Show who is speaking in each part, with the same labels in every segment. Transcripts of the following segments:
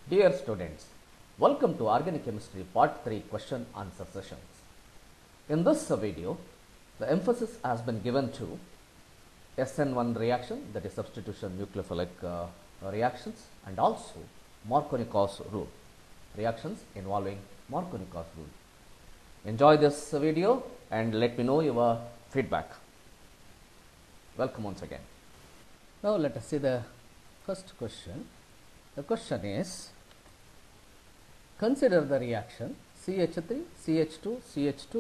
Speaker 1: Dear students, welcome to Organic Chemistry Part 3 Question Answer Sessions. In this video, the emphasis has been given to SN1 reaction, that is substitution nucleophilic reactions, and also Markownikof rule, reactions involving Markownikof rule. Enjoy this video and let me know your feedback. Welcome once again. Now let us see the first question. The question is, consider the reaction CH3, CH2, CH2,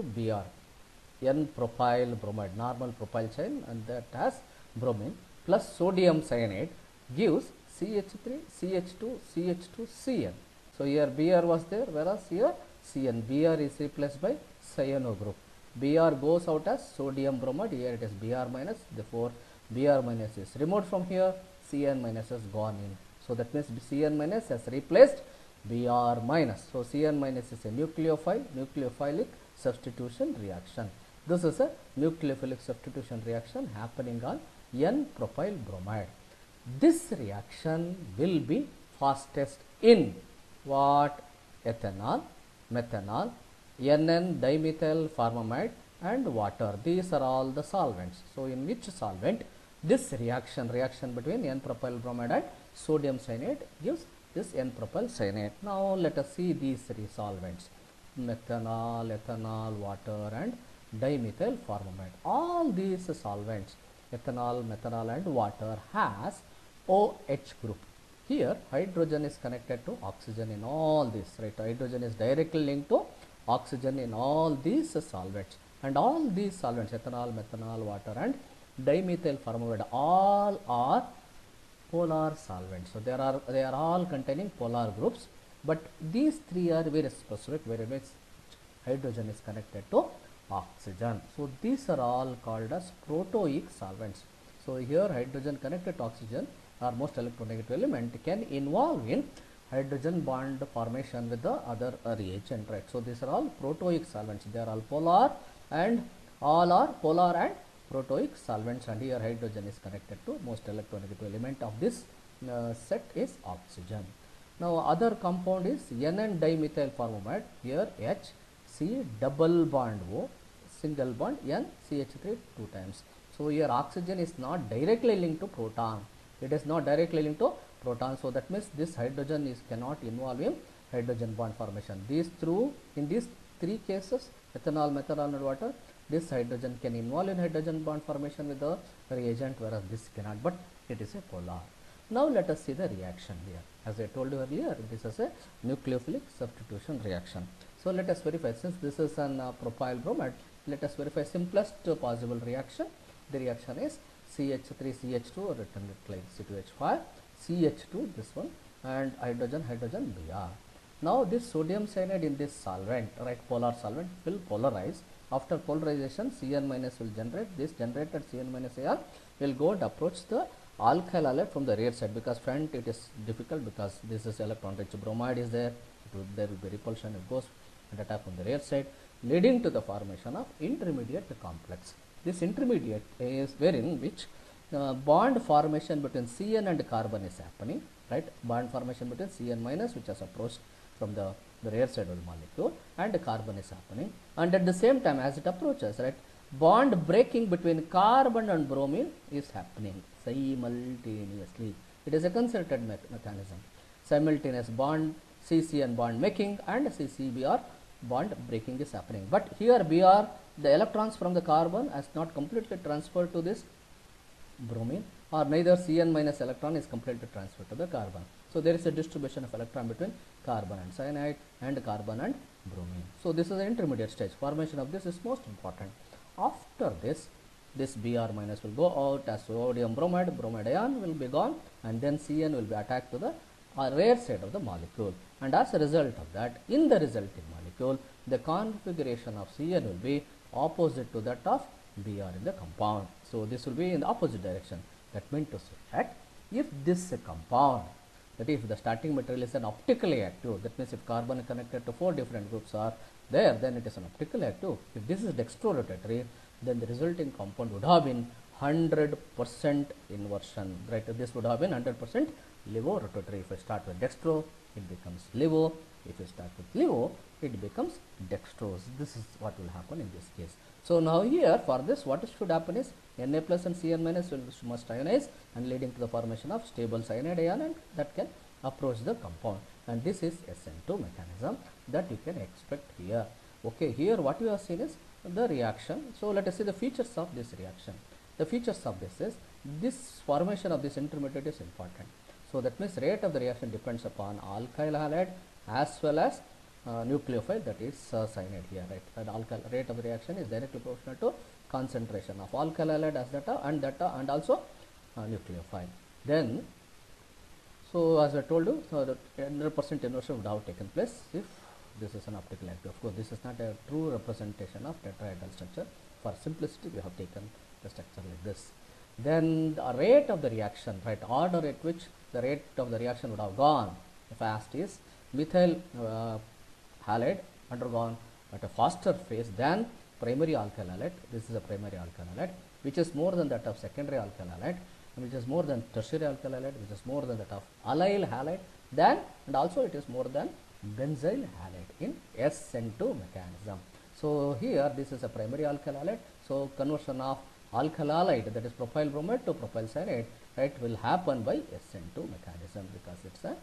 Speaker 1: Br, N-propyl bromide, normal propyl chain, and that has bromine plus sodium cyanide gives CH3, CH2, CH2, Cn. So here Br was there, whereas here Cn. Br is replaced by cyano group. Br goes out as sodium bromide, here it is Br minus, therefore Br minus is removed from here, Cn minus has gone in. So that means Cn minus has replaced Br minus. So Cn minus is a nucleophilic substitution reaction. This is a nucleophilic substitution reaction happening on N-propyl bromide. This reaction will be fastest in what? Ethanol, methanol, NN dimethyl formamide and water. These are all the solvents. So in which solvent this reaction between N-propyl bromide and sodium cyanide gives this N-propyl cyanide. Now let us see these three solvents: methanol, ethanol, water and dimethyl formamide. All these solvents, ethanol, methanol and water, has OH group. Here hydrogen is connected to oxygen in all these, right? Hydrogen is directly linked to oxygen in all these solvents, and all these solvents, ethanol, methanol, water and dimethyl formamide, all are polar solvents. So they are all containing polar groups, but these three are very specific, where which hydrogen is connected to oxygen. So these are all called as protoic solvents. So here hydrogen connected to oxygen, or most electronegative element, can involve in hydrogen bond formation with the other reagent, right? So these are all protoic solvents. They are all polar, and all are polar and protoic solvents, and here hydrogen is connected to most electronegative element of this set is oxygen. Now other compound is NN dimethyl formamide. Here H, C, double bond O, single bond N, CH3 two times. So here oxygen is not directly linked to proton. It is not directly linked to proton. So that means this hydrogen is cannot involve in hydrogen bond formation. In these three cases, ethanol, methanol and water, this hydrogen can involve in hydrogen bond formation with the reagent, whereas this cannot, but it is a polar. Now let us see the reaction here. As I told you earlier, this is a nucleophilic substitution reaction. So let us verify, since this is an propyl bromide, let us verify simplest possible reaction. The reaction is CH3 CH2, or written it like C2H5, CH2, this one, and hydrogen Br. Now this sodium cyanide in this solvent, right, polar solvent, will polarize. After polarization, Cn minus will generate. This generated Cn minus Al will go and approach the alkyl halide from the rear side, because front it is difficult, because this is electron rich bromide is there. There will be repulsion. It goes and attack from the rear side, leading to the formation of intermediate complex. This intermediate is wherein which bond formation between Cn and carbon is happening, right? Bond formation between Cn minus, which has approached from the rear side of the molecule, and carbon is happening, and at the same time as it approaches, right, bond breaking between carbon and bromine is happening simultaneously. It is a concerted mechanism. Simultaneous bond CCN bond making and CCBr bond breaking is happening. But here Br, the electrons from the carbon has not completely transferred to this bromine, or neither Cn minus electron is completely transferred to the carbon. So there is a distribution of electron between carbon and cyanide and carbon and bromine. So this is the intermediate stage. Formation of this is most important. After this Br minus will go out as sodium bromide, bromide ion will be gone, and then Cn will be attacked to the rear side of the molecule, and as a result of that, in the resulting molecule, the configuration of Cn will be opposite to that of Br in the compound. So this will be in the opposite direction. That means to say that if this compound, that if the starting material is an optically active, that means if carbon is connected to 4 different groups are there, then it is an optically active. If this is dextrorotatory, then the resulting compound would have been 100% inversion, right? This would have been 100% levorotatory. If I start with dextro, it becomes levo. If you start with levo, it becomes dextrose. This is what will happen in this case. So now here for this, what should happen is Na plus and Cn minus must ionize and leading to the formation of stable cyanide ion, and that can approach the compound, and this is SN2 mechanism that you can expect here. Okay, here what you have seen is the reaction. So let us see the features of this reaction. The features of this is this formation of this intermediate is important. So that means rate of the reaction depends upon alkyl halide as well as nucleophile, that is cyanide here, right? And alkyl rate of the reaction is directly proportional to concentration of alkyl halide as data and also nucleophile. Then, so as I told you, so the 100% inversion would have taken place if this is an optical active. Of course, this is not a true representation of tetrahedral structure. For simplicity, we have taken the structure like this. Then the rate of the reaction, right, order at which the rate of the reaction would have gone fast is methyl halide undergone at a faster phase than primary alkyl halide. This is a primary alkyl halide, which is more than that of secondary alkyl halide, which is more than tertiary alkyl halide, which is more than that of allyl halide, then and also it is more than benzyl halide in SN2 mechanism. So here this is a primary alkyl halide. So conversion of alkyl halide, that is propyl bromide to propyl cyanide, right, will happen by SN2 mechanism because it's a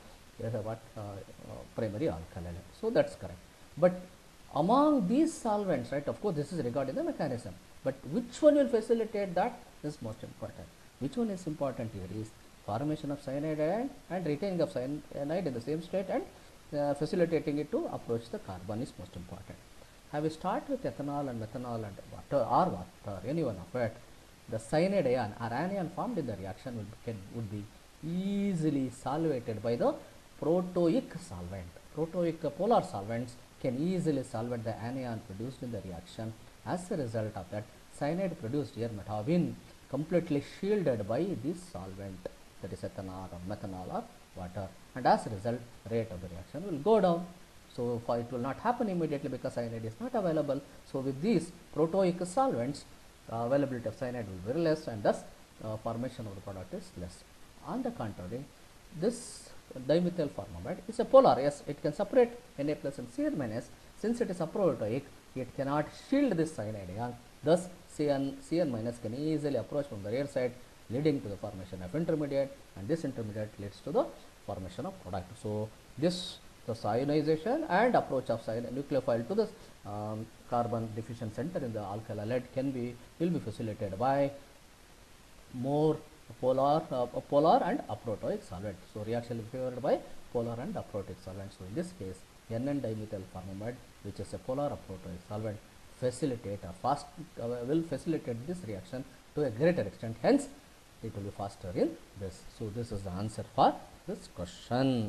Speaker 1: primary alkyl halide. So that's correct. But among these solvents, right, of course this is regarding the mechanism, but which one will facilitate that is most important. Which one is important here is formation of cyanide ion and retaining of cyanide in the same state and facilitating it to approach the carbon is most important. Have we start with ethanol and methanol and water, any one of it, the cyanide ion or anion formed in the reaction would be easily solvated by the protoic solvent. Protoic polar solvents can easily solvate the anion produced in the reaction. As a result of that, cyanide produced here might have been completely shielded by this solvent, that is ethanol or methanol or water, and as a result rate of the reaction will go down. So it will not happen immediately because cyanide is not available. So with these protoic solvents, availability of cyanide will be very less, and thus formation of the product is less. On the contrary, this dimethyl formamide is a polar. Yes, it can separate Na plus and Cn minus. Since it is aprotoic, it cannot shield this cyanide ion. Thus, Cn minus can easily approach from the rear side, leading to the formation of intermediate, and this intermediate leads to the formation of product. So this the ionization and approach of nucleophile to the carbon diffusion center in the alkyl halide will be facilitated by more polar and aprotoic solvent. So reaction will be favored by polar and aprotoic solvent. So in this case, NN dimethyl formamide, which is a polar aprotoic solvent, will facilitate this reaction to a greater extent. Hence, it will be faster in this. So this is the answer for this question.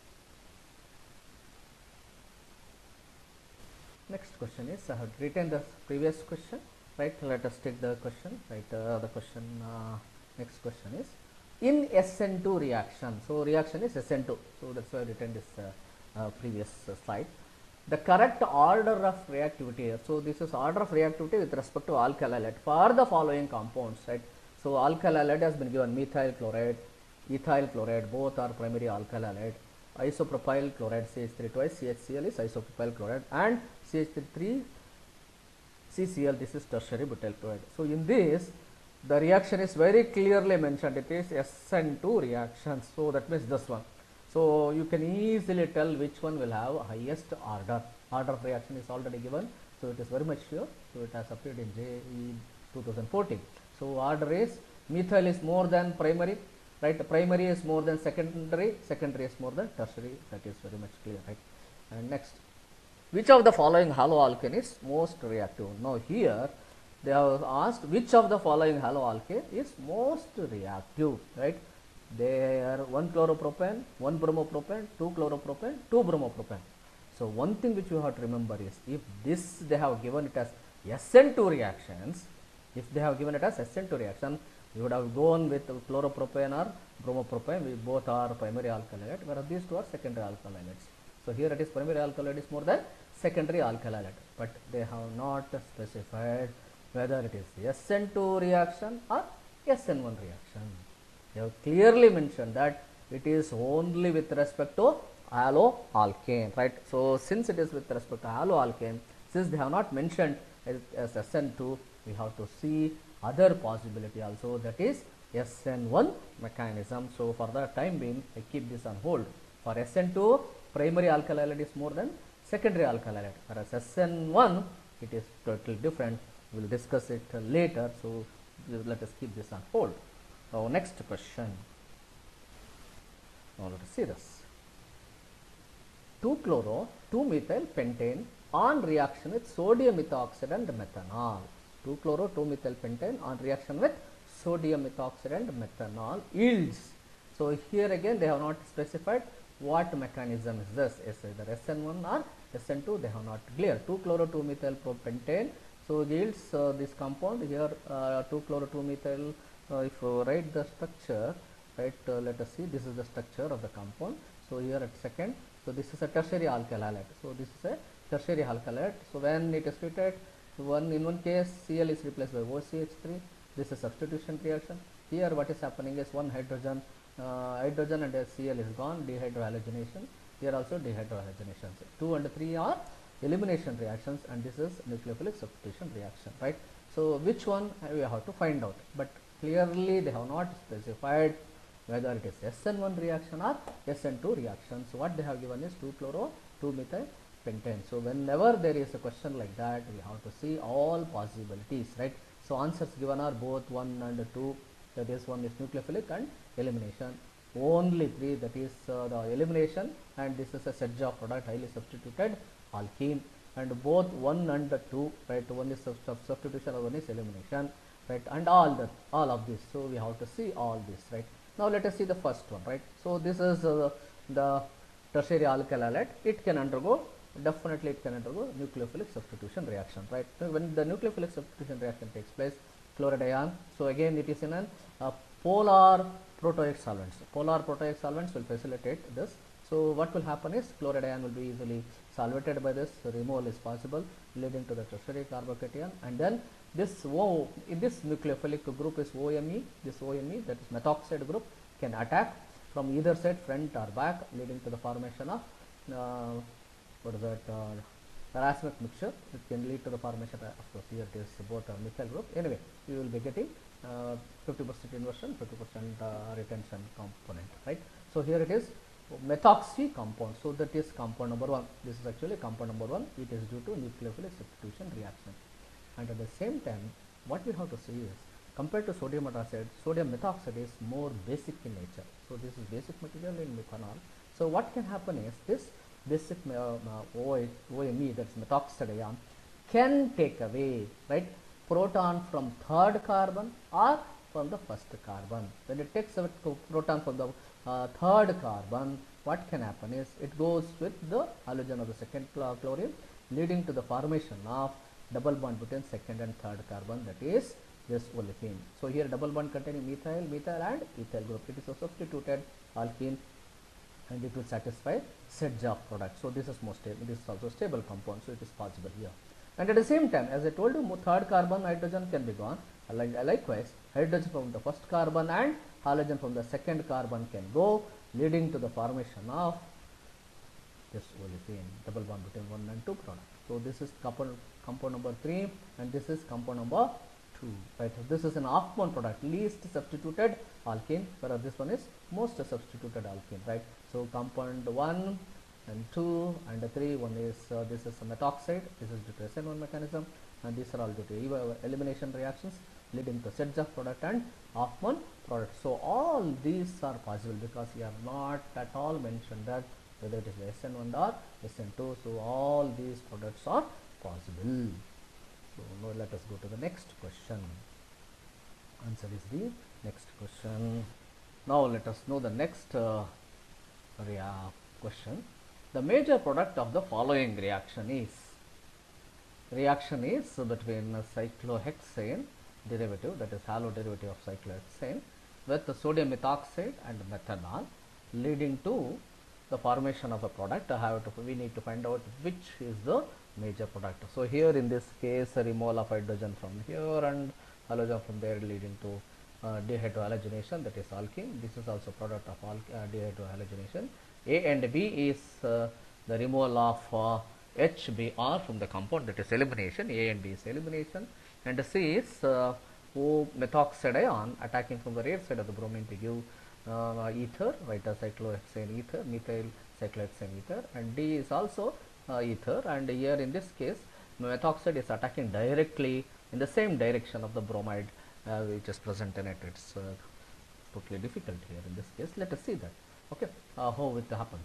Speaker 1: Next question is, I have written the previous question, right? Let us take the question, right? Next question is, in SN2 reaction, so reaction is SN2, so that's why I written this previous slide. The correct order of reactivity, so this is order of reactivity with respect to alkyl halide for the following compounds, right? So alkyl halide has been given methyl chloride, ethyl chloride, both are primary alkyl halide. Isopropyl chloride CH3 twice, CHCl is isopropyl chloride, and CH3 CCl, this is tertiary butyl chloride. So in this, the reaction is very clearly mentioned, it is SN2 reaction. So that means this one. So you can easily tell which one will have highest order. Order of reaction is already given, so it is very much sure. So it has appeared in JEE 2014. So order is methyl is more than primary, right? Primary is more than secondary, secondary is more than tertiary. That is very much clear, right? And next, which of the following haloalkane is most reactive? Now here they have asked which of the following haloalkane is most reactive, right? They are 1 chloropropane, 1 bromopropane, 2 chloropropane, 2 bromopropane. So one thing which you have to remember is, if this they have given it as SN2 reactions, if they have given it as SN2 reaction, you would have gone with chloropropane or bromopropane, we both are primary alkyl halide, whereas these two are secondary alkyl halides. So here it is primary alkyl halide is more than secondary alkyl halide, but they have not specified whether it is SN2 reaction or SN1 reaction. They have clearly mentioned that it is only with respect to haloalkane, right? So since it is with respect to haloalkane, since they have not mentioned as SN2, we have to see other possibility also, that is SN1 mechanism. So for the time being, I keep this on hold. For SN2, primary alkyl halide is more than secondary alkyl halide, whereas SN1, it is totally different. We will discuss it later. So let us keep this on hold. Now next question. Now let us see this. 2-chloro-2-methyl pentane on reaction with sodium methoxide and methanol. 2-chloro-2-methyl pentane on reaction with sodium methoxide and methanol yields. So here again they have not specified what mechanism is this. Is either SN1 or SN2, they have not clear. 2-chloro-2-methyl pentane. So yields this compound here, 2-chloro-2-methyl. If you write the structure, right, let us see, this is the structure of the compound. So here at second, so this is a tertiary alkyl halide. So this is a tertiary alkyl halide. So when it is treated, in one case Cl is replaced by OCH3. This is substitution reaction. Here what is happening is one hydrogen and Cl is gone, dehydrohalogenation. Here also dehydrohalogenation. 2 and 3 are elimination reactions, and this is nucleophilic substitution reaction, right? So which one we have to find out, but clearly they have not specified whether it is SN1 reaction or SN2 reaction. So what they have given is 2-chloro-2-methyl pentane. So whenever there is a question like that, we have to see all possibilities, right? So answers given are both 1 and 2, that is one is nucleophilic and elimination. Only 3, that is the elimination, and this is a set job product, highly substituted alkene, and both 1 and 2, right? One is substitution and one is elimination, right? And all of this. So we have to see all this, right? Now let us see the first one, right? So this is the tertiary alkyl halide. It can undergo, definitely it can undergo nucleophilic substitution reaction, right? So when the nucleophilic substitution reaction takes place, chloride ion. So again it is in a polar protoic solvents. Polar protoic solvents will facilitate this. So what will happen is chloride ion will be easily solvated by this, removal is possible, leading to the tertiary carbocation, and then this in this nucleophilic group is OMe. This OMe, that is methoxide group, can attack from either side, front or back, leading to the formation of racemic mixture. It can lead to the formation of course here it is both a methyl group. Anyway, you will be getting 50% inversion, 50% retention component, right? So here it is methoxy compound. So that is compound number 1. This is actually compound number 1. It is due to nucleophilic substitution reaction. And at the same time, what we have to see is, compared to sodium methoxide, sodium methoxide is more basic in nature. So this is basic material in methanol. So what can happen is this basic OMe, that's methoxide ion, can take away, right, proton from third carbon or from the first carbon. When it takes away proton from the third carbon, what can happen is it goes with the halogen of the second chlorine, leading to the formation of double bond between second and third carbon, that is this olefin. So here double bond containing methyl and ethyl group. It is a substituted alkene, and it will satisfy set job product. So this is more stable. This is also stable compound, so it is possible here. And at the same time, as I told you, third carbon hydrogen can be gone. Likewise, hydrogen from the first carbon and halogen from the second carbon can go, leading to the formation of this olefin, double bond between 1 and 2 product. So this is compound number 3, and this is compound number 2, right? This is an half-mole product, least substituted alkene, whereas this one is most substituted alkene, right? So compound 1 and 2 and 3, one is this is a methoxide, this is due to SN1 mechanism, and these are all due to elimination reactions leading to set job product and half-mole product. So all these are possible because we have not at all mentioned that whether it is SN1 or SN2. So all these products are possible. So now let us go to the next question. Answer is the next question. Now let us know the next question. The major product of the following reaction is between cyclohexane derivative, that is halo derivative of cyclohexane, with the sodium methoxide and methanol, leading to the formation of a product. We need to find out which is the major product. So here in this case, a removal of hydrogen from here and halogen from there, leading to dehydrohalogenation, that is alkene. This is also product of dehydrohalogenation. A and B is the removal of HBr from the compound, that is elimination. A and B is elimination, and C is O methoxide ion attacking from the rear side of the bromine to give ether, right, a cyclohexane ether, methyl cyclohexane ether, and D is also ether, and here in this case methoxide is attacking directly in the same direction of the bromide which is present in it. It's totally difficult here in this case. Let us see that, okay, how it happens.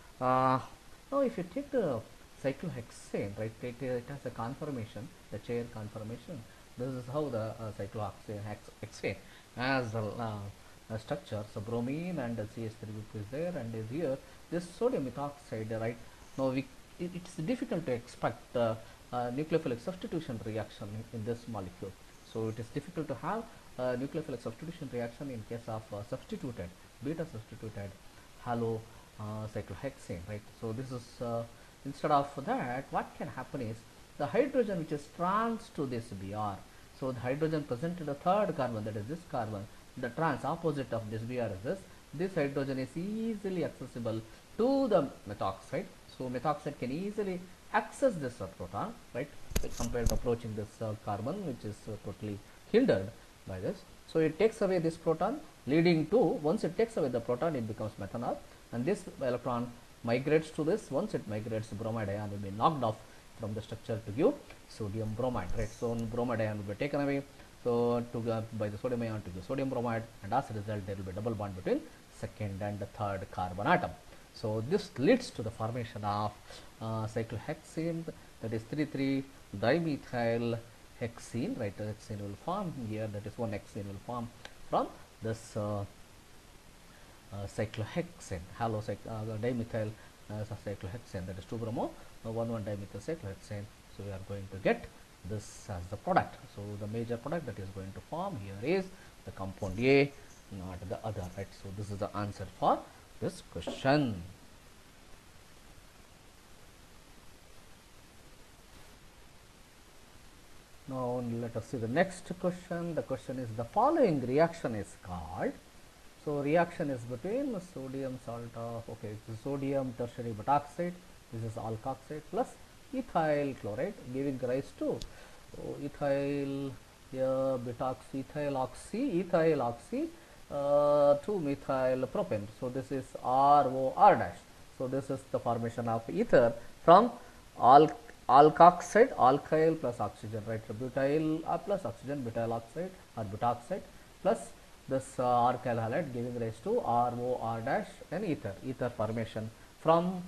Speaker 1: Now if you take the cyclohexane, right, it has a conformation, the chain conformation. This is how the cyclohexane has a structure. So bromine and CH3 group is there, and is here this sodium methoxide, right. Now it's difficult to expect nucleophilic substitution reaction in this molecule. So it is difficult to have nucleophilic substitution reaction in case of substituted, beta substituted halo cyclohexane, right. So this is instead of that, what can happen is the hydrogen which is trans to this Br. So the hydrogen present in the third carbon, that is this carbon, the trans opposite of this Br is this. This hydrogen is easily accessible to the methoxide. So methoxide can easily access this proton, right, compared to approaching this carbon, which is totally hindered by this. So it takes away this proton, leading to, once it takes away the proton, it becomes methanol, and this electron migrates to this. Once it migrates, bromide ion will be knocked off from the structure to give sodium bromide, right. So bromide ion will be taken away, so by the sodium ion to give sodium bromide, and as a result there will be double bond between second and the third carbon atom. So this leads to the formation of cyclohexane, that is 3,3 dimethyl hexene, right. Hexene will form here, that is one hexene will form from this cyclohexane, dimethyl cyclohexane, that is 2 bromo 1,1 dimethyl cyclohexane. So we are going to get this as the product. So the major product that is going to form here is the compound A, not the other, right. So this is the answer for this question. Now let us see the next question. The question is, the following reaction is called. So reaction is between sodium salt of, okay, sodium tertiary butoxide, this is alkoxide, plus ethyl chloride, giving rise to ethyl butoxy, ethyl oxy to methyl propane. So this is ROR dash. So this is the formation of ether from alkoxide, alkyl plus oxygen, right. Butyl plus oxygen, butyl oxide or butoxide, plus this alkyl halide, giving rise to ROR dash and ether formation from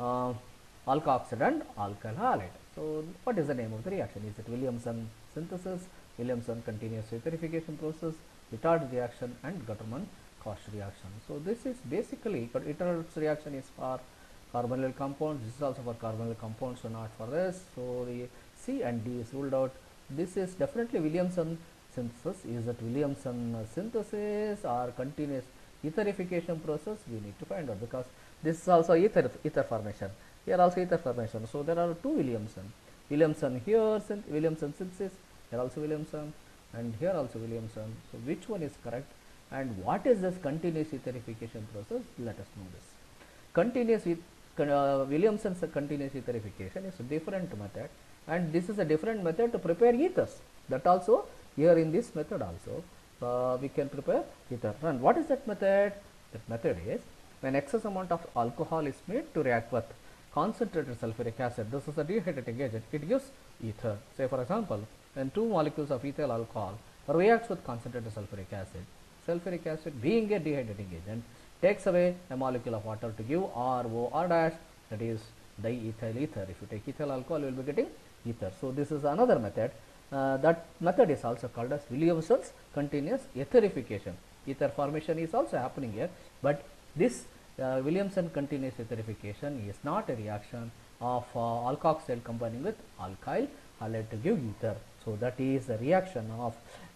Speaker 1: alkoxide and alkyl halide. So what is the name of the reaction? Is it Williamson synthesis, Williamson continuous etherification process, Itard reaction, and Gutterman-Koch reaction? So this is basically, but Itard's reaction is for carbonyl compounds, this is also for carbonyl compounds, so not for this. So the C and D is ruled out. This is definitely Williamson synthesis. Is it Williamson synthesis or continuous etherification process? We need to find out, because this is also ether formation, here also ether formation. So there are two Williamson here, Williamson synthesis, here also Williamson, and here also Williamson. So which one is correct, and what is this continuous etherification process? Let us know this. Continuous Williamson's continuous etherification is a different method, and this is a different method to prepare ethers. That also, here in this method also we can prepare ether. And what is that method? That method is when excess amount of alcohol is made to react with concentrated sulfuric acid. This is a dehydrating agent. It gives ether. Say for example, when two molecules of ethyl alcohol reacts with concentrated sulfuric acid being a dehydrating agent takes away a molecule of water to give ROR dash, that is diethyl ether. If you take ethyl alcohol, you will be getting ether. So this is another method. That method is also called as Williamson's continuous etherification. Ether formation is also happening here, but this Williamson continuous etherification is not a reaction of alkoxide combining with alkyl halide to give ether. So that is a reaction of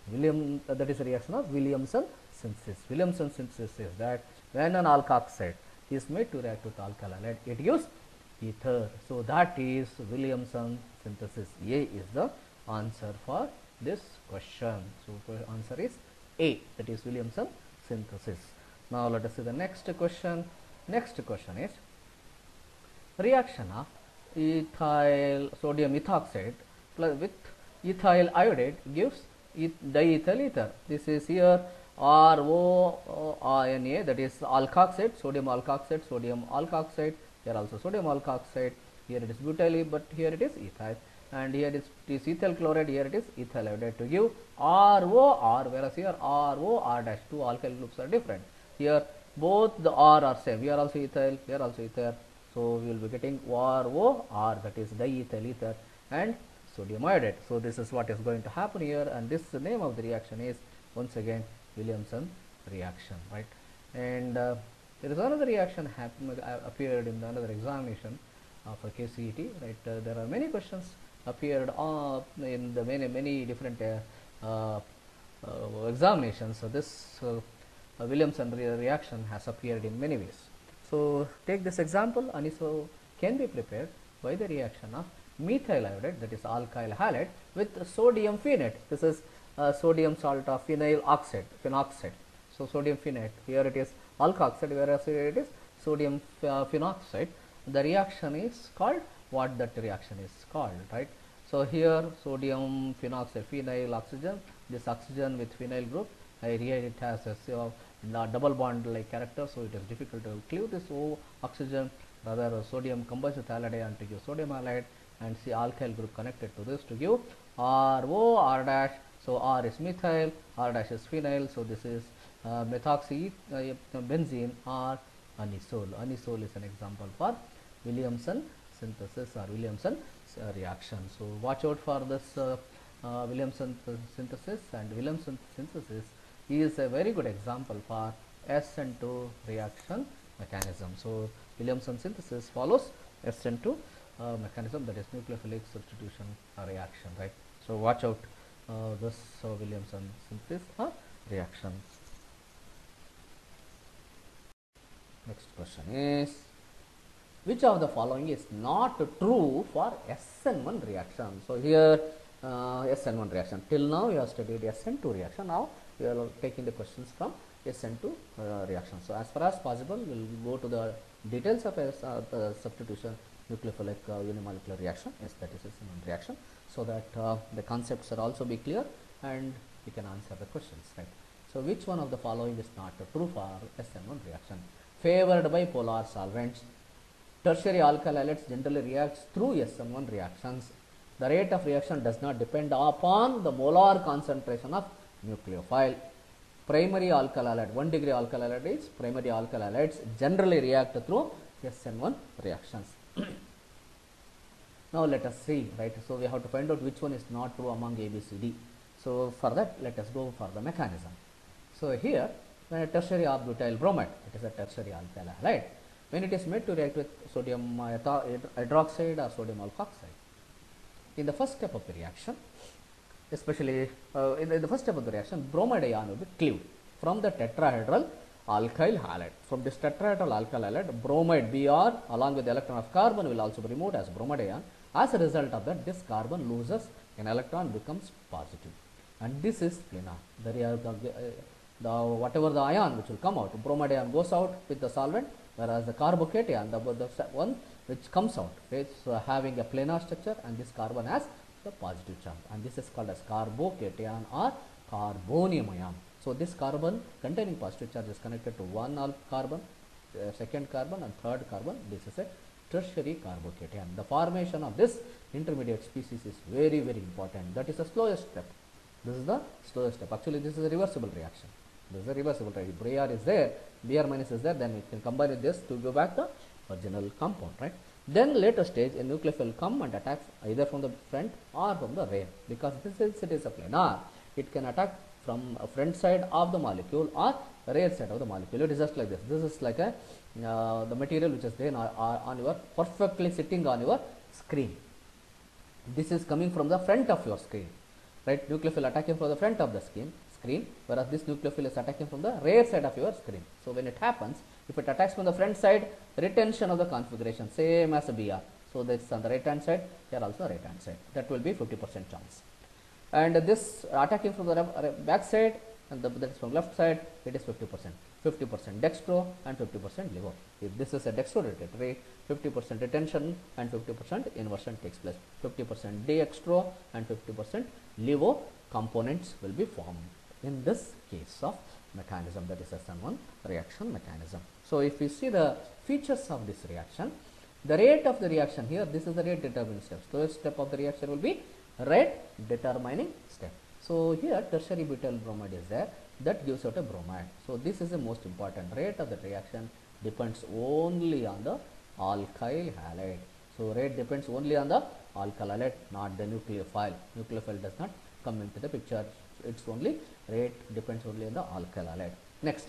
Speaker 1: Williamson synthesis. Williamson synthesis is that when an alkoxide is made to react with alkyl halide, it gives ether. So that is Williamson synthesis. A is the answer for this question. So answer is A, that is Williamson synthesis. Now let us see the next question. Next question is reaction of ethyl sodium ethoxide plus with ethyl iodide gives diethyl ether. This is here RONA, that is alkoxide, sodium alkoxide, here also sodium alkoxide, here it is butyl, but here it is ethyl, and here it is ethyl chloride, here it is ethyl iodide to give ROR, whereas here ROR dash, two alkyl groups are different. Here both the R are same, here also ethyl, here also ether, so we will be getting ROR, that is diethyl ether and sodium iodide. So this is what is going to happen here, and this name of the reaction is once again Williamson reaction, right? And there is another reaction appeared in another examination for KCET, right? There are many questions appeared in the many different examinations. So this Williamson reaction has appeared in many ways. So take this example. Aniso can be prepared by the reaction of methyl iodide, that is alkyl halide, with sodium phenate. This is sodium salt of phenyl oxide, phenoxide. So sodium phenate, here it is alkoxide, whereas here it is sodium phenoxide. The reaction is called what that reaction is called, right? So here sodium phenoxide, phenyl oxygen, this oxygen with phenyl group, here it has a double bond like character, so it is difficult to cleave this O oxygen. Rather sodium combines with halide to give sodium halide, and see alkyl group connected to this to give RO R dash. So R is methyl, R dash is phenyl, so this is methoxy benzene or anisole. Anisole is an example for Williamson synthesis or Williamson reaction. So watch out for this Williamson synthesis, and Williamson synthesis is a very good example for SN2 reaction mechanism. So Williamson synthesis follows SN2 mechanism, that is nucleophilic substitution reaction, right? So watch out this Williamson synthesis reaction. Next question is, which of the following is not true for SN1 reaction? So here SN1 reaction, till now you have studied SN2 reaction, now we are taking the questions from SN2 reaction. So as far as possible, we will go to the details of substitution nucleophilic unimolecular reaction, that is SN1 reaction, so that the concepts are also be clear and we can answer the questions, right? So which one of the following is not true for SN1 reaction? Favored by polar solvents, tertiary alkyl halides generally reacts through SN1 reactions. The rate of reaction does not depend upon the molar concentration of nucleophile. Primary alkyl halide, 1 degree alkyl halides, primary alkyl halides generally react through SN1 reactions. Now let us see, right? So we have to find out which one is not true among A, B, C, D. So for that, let us go for the mechanism. So here, when a tertiary butyl bromide, it is a tertiary alkyl halide, when it is made to react with sodium hydroxide or sodium alkoxide, in the first step of the reaction, especially in the first step of the reaction, bromide ion will be cleaved from the tetrahedral alkyl halide. From this tetrahedral alkyl halide, bromide Br along with the electron of carbon will also be removed as bromide ion. As a result of that, this carbon loses an electron, becomes positive, and this is planar. Whatever the ion which will come out, bromide ion goes out with the solvent, whereas the carbocation, the one which comes out, is having a planar structure, and this carbon has the positive charge, and this is called as carbocation or carbonium ion. So this carbon containing positive charge is connected to one carbon, second carbon and third carbon. This is a tertiary carbocation. The formation of this intermediate species is very important. That is the slowest step. This is the slowest step. Actually, this is a reversible reaction. This is a reversible reaction. Br is there, Br minus is there, then we can combine with this to give back the original compound, right? Then later stage, a nucleophile will come and attack either from the front or from the rear. Because since it is a planar, it can attack from a front side of the molecule or rear side of the molecule. It is just like this. This is like a the material which is there on your perfectly sitting on your screen. This is coming from the front of your screen, right? Nucleophile attacking from the front of the screen, whereas this nucleophile is attacking from the rear side of your screen. So when it happens, if it attacks from the front side, retention of the configuration same as a Br. So that's on the right hand side, here also right hand side. That will be 50% chance. And this attacking from the back side, and that is from left side, it is 50%. 50% dextro and 50% levo. If this is a dextro rotatory, 50% retention and 50% inversion takes place. 50% dextro and 50% levo components will be formed in this case of mechanism, that is SN1 reaction mechanism. So if we see the features of this reaction, the rate of the reaction here, this is the rate determining step. First step of the reaction will be rate determining step. So here tertiary butyl bromide is there, that gives out a bromide. So this is the most important. Rate of the reaction depends only on the alkyl halide. So rate depends only on the alkyl halide, not the nucleophile. Nucleophile does not come into the picture. It's only rate depends only on the alkyl halide. Next,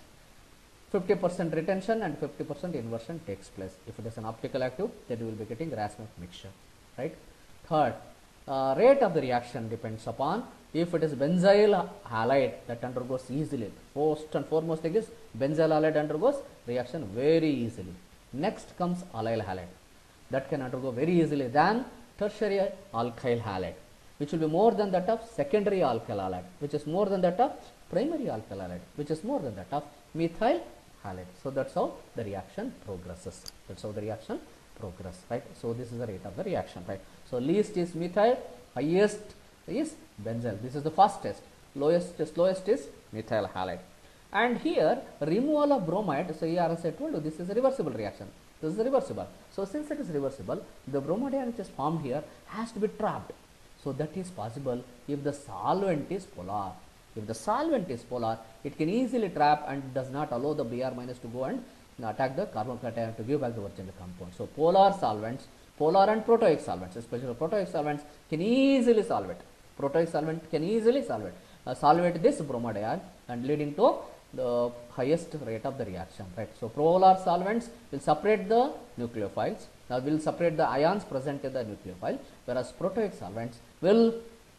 Speaker 1: 50% retention and 50% inversion takes place. If it is an optical active, then you will be getting racemic mixture, right? Third, rate of the reaction depends upon if it is benzyl halide, that undergoes easily. First and foremost thing is benzyl halide undergoes reaction very easily. Next comes allyl halide, that can undergo very easily than tertiary alkyl halide, which will be more than that of secondary alkyl halide, which is more than that of primary alkyl halide, which is more than that of methyl halide. So that's how the reaction progresses. That's how the reaction progress, right? So this is the rate of the reaction, right? So least is methyl, highest is benzyl. This is the fastest. Lowest is methyl halide. And here removal of bromide. So here, as I told you, this is a reversible reaction. This is reversible. So since it is reversible, the bromide which is formed here has to be trapped. So that is possible if the solvent is polar. If the solvent is polar, it can easily trap and does not allow the Br minus to go and attack the carbon cation to give back the original compound. So polar solvents, polar and protoic solvents, especially protoic solvents, can easily solve it. Protoic solvent can easily solve it. Solvate this bromide ion and leading to the highest rate of the reaction, right? So polar solvents will separate the nucleophiles, will separate the ions present in the nucleophile, whereas protoic solvents will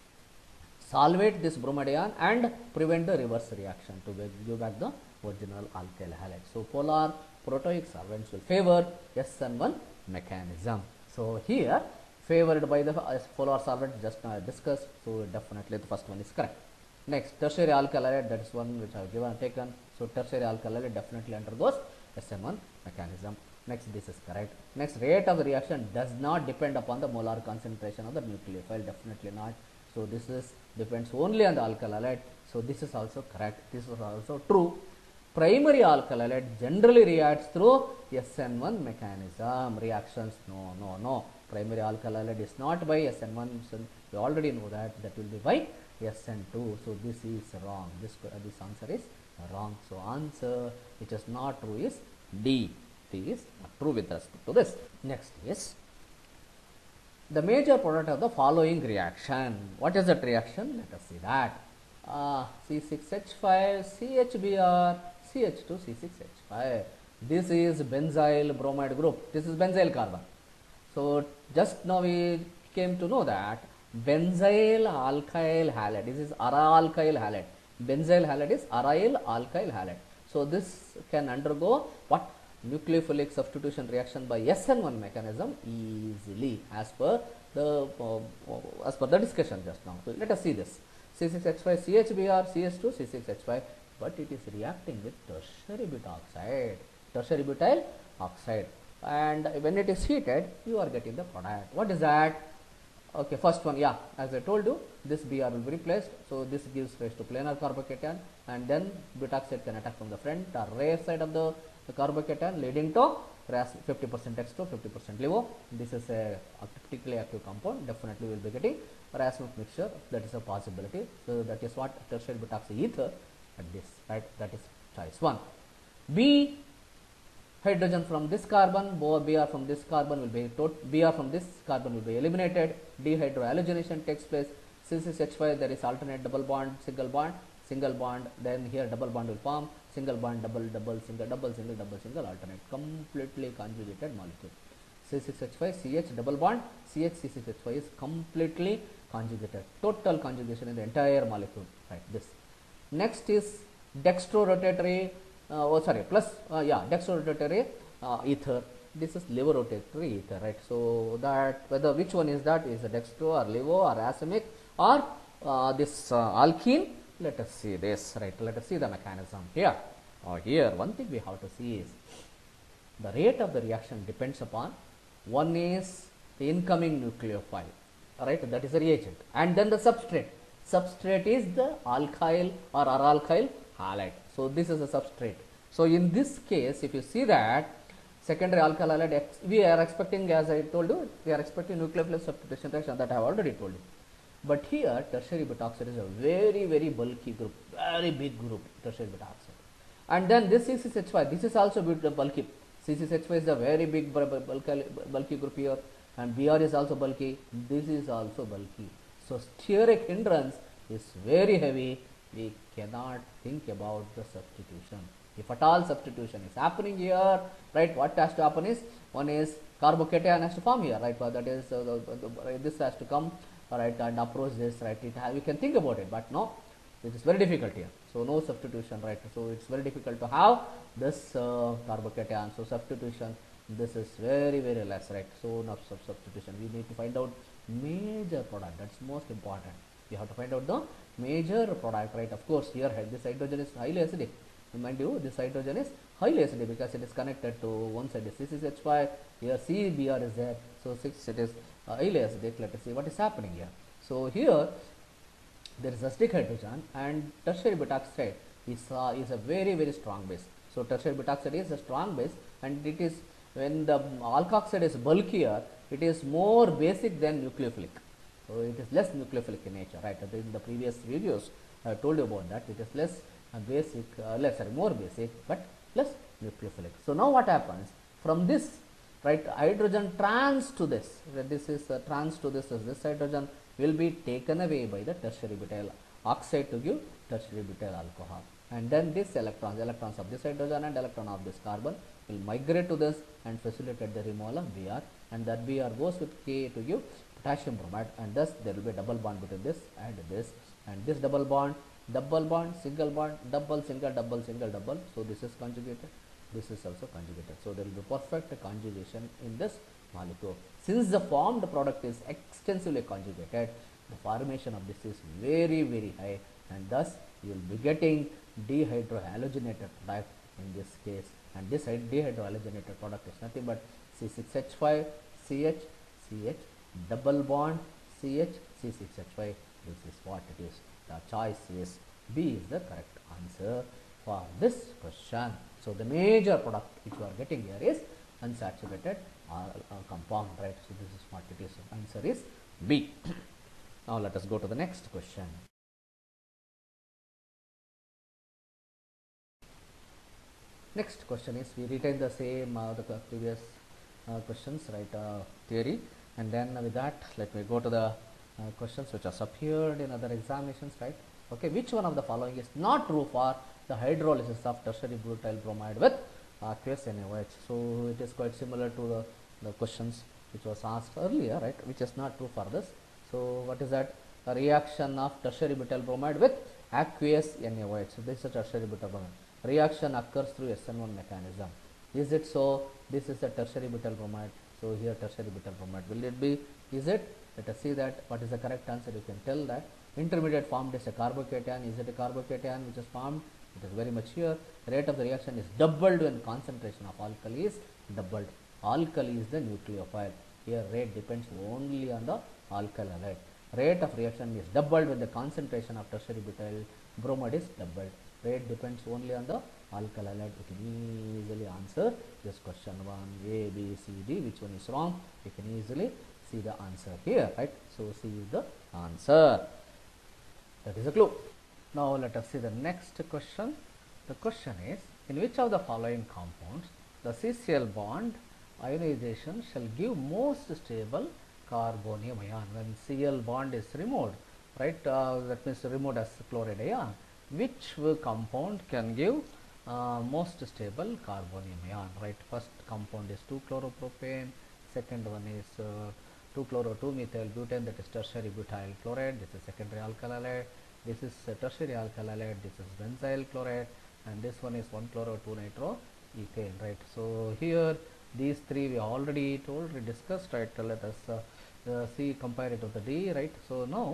Speaker 1: solvate this bromide ion and prevent the reverse reaction to give back the original alkyl halide. So polar protoic solvents will favor SN1 mechanism. So here favored by the polar solvent just now I discussed. So definitely the first one is correct. Next, tertiary alkyl halide, that is one which I have given taken. So tertiary alkyl halide definitely undergoes SN1 mechanism. Next, this is correct. Next, rate of the reaction does not depend upon the molar concentration of the nucleophile, definitely not. So this is depends only on the alkyl halide. So this is also correct. This is also true. Primary alkyl halide generally reacts through SN1 mechanism. Reactions, no. Primary alkyl halide is not by SN1. So we already know that will be by SN2. So this is wrong. This answer is wrong. So answer which is not true is D. D is not true with respect to this. Next is the major product of the following reaction. What is that reaction? Let us see that. C6H5, CHBr, CH2, C6H5. This is benzyl bromide group. This is benzyl carbon. So just now we came to know that benzyl alkyl halide. This is ara-alkyl halide. Benzyl halide is aryl alkyl halide. So this can undergo what? Nucleophilic substitution reaction by SN1 mechanism easily as per the discussion just now. So let us see this. C6H5 CHBr, CH2 C6H5, but it is reacting with tertiary butyl oxide, and when it is heated, you are getting the product. What is that? Okay, first one, yeah, as I told you, this Br will be replaced. So this gives rise to planar carbocation, and then butoxide can attack from the front or rear side of the carbocation, leading to 50% dextro, 50% levo. This is a critically active compound. Definitely we will be getting racemic mixture. That is a possibility. So that is what tertiary butoxy ether at this, right? That is choice 1. B, hydrogen from this carbon, Br from this carbon will be Br from this carbon will be eliminated. Dehydrohalogenation takes place. C6H5, there is alternate double bond, single bond, then here double bond will form, single bond, double, single, alternate, completely conjugated molecule. C6H5, CH double bond, CH C6H5 is completely conjugated, total conjugation in the entire molecule, right? This. Next is dextrorotatory, dextrorotatory ether. This is levorotatory ether, right? So that whether which one is that, is a dextro or levo or racemic or this alkene let us see this, right? Let us see the mechanism here. Here, one thing we have to see is the rate of the reaction depends upon, one is the incoming nucleophile, right? That is the reagent, and then the substrate. Substrate is the alkyl or aralkyl halide. So this is a substrate. So in this case, if you see that secondary alkyl halide, we are expecting, as I told you, we are expecting nucleophile substitution reaction, that I have already told you. But here tertiary butoxide is a very, very bulky group, very big group, tertiary butoxide. And then this CCH5, this is also bulky. CCH5 is a very big bulky group here, and Br is also bulky. This is also bulky. So steric hindrance is very heavy. We cannot think about the substitution. If at all substitution is happening here, right, what has to happen is, one is carbocation has to form here, right, that is this has to come, right, and approach this, right, we can think about it, but no, it is very difficult here. So no substitution, right, so it's very difficult to have this carbocation. So substitution, this is very, very less, right. So no substitution, we need to find out major product, that's most important. We have to find out the major product, right. Of course here this hydrogen is highly acidic. Mind you, this hydrogen is highly acidic because it is connected to one side is CCH5, here CBr is there, so 6 it is highly acidic. Let us see what is happening here. So here there is acidic hydrogen, and tertiary butoxide is a very, very strong base. So tertiary butoxide is a strong base, and it is, when the alkoxide is bulkier, it is more basic than nucleophilic. So it is less nucleophilic in nature, right. In the previous videos I told you about that. It is less basic, more basic, but less nucleophilic. So now what happens from this, right, hydrogen trans to this, this is trans to this hydrogen will be taken away by the tertiary butyl oxide to give tertiary butyl alcohol, and then this electrons of this hydrogen and electron of this carbon will migrate to this and facilitate the removal of Br, and that Br goes with Ka to give potassium bromide, and thus there will be a double bond between this and this, and this double bond, single bond, double, single, double, single, double. So this is conjugated, this is also conjugated. So there will be perfect conjugation in this molecule. Since the formed product is extensively conjugated, the formation of this is very, very high, and thus you will be getting dehydrohalogenated product in this case, and this dehydrohalogenated product is nothing but C6H5, CH, CH, double bond, CH, C6H5. This is what it is. The choice is B is the correct answer for this question. So the major product which you are getting here is unsaturated compound, right. So this is what it is. Answer is B. Now let us go to the next question. Next question is, we retain the same the previous questions, right, theory, and then with that let me go to the questions which has appeared in other examinations, right. Okay, which one of the following is not true for the hydrolysis of tertiary butyl bromide with aqueous NaOH? So it is quite similar to the questions which was asked earlier, right, which is not true for this. So what is that? A reaction of tertiary butyl bromide with aqueous NaOH. So this is a tertiary butyl bromide. Reaction occurs through SN1 mechanism. Is it so? This is a tertiary butyl bromide. So here tertiary butyl bromide. Will it be? Is it? Let us see that. What is the correct answer? You can tell that intermediate formed is a carbocation. Is it a carbocation which is formed? It is very much here. Rate of the reaction is doubled when concentration of alkali is doubled. Alkali is the nucleophile. Here rate depends only on the alkyl halide. Rate of reaction is doubled when the concentration of tertiary butyl bromide is doubled. Rate depends only on the alkyl halide. You can easily answer this question 1, A, B, C, D. Which one is wrong? You can easily see the answer here, right. So C is the answer. That is a clue. Now let us see the next question. The question is, in which of the following compounds the CCl bond ionization shall give most stable carbonium ion? When Cl bond is removed, right, that means removed as chloride ion, which compound can give most stable carbonium ion, right? First compound is 2-chloropropane, second one is 2-chloro-2-methyl butane, that is tertiary butyl chloride. This is secondary alkyl halide. This is tertiary alkyl halide. This is benzyl chloride, and this one is 1-chloro-2-nitroethane, right? So here these three we already discussed, right? Let us see, compare it with the D, right? So now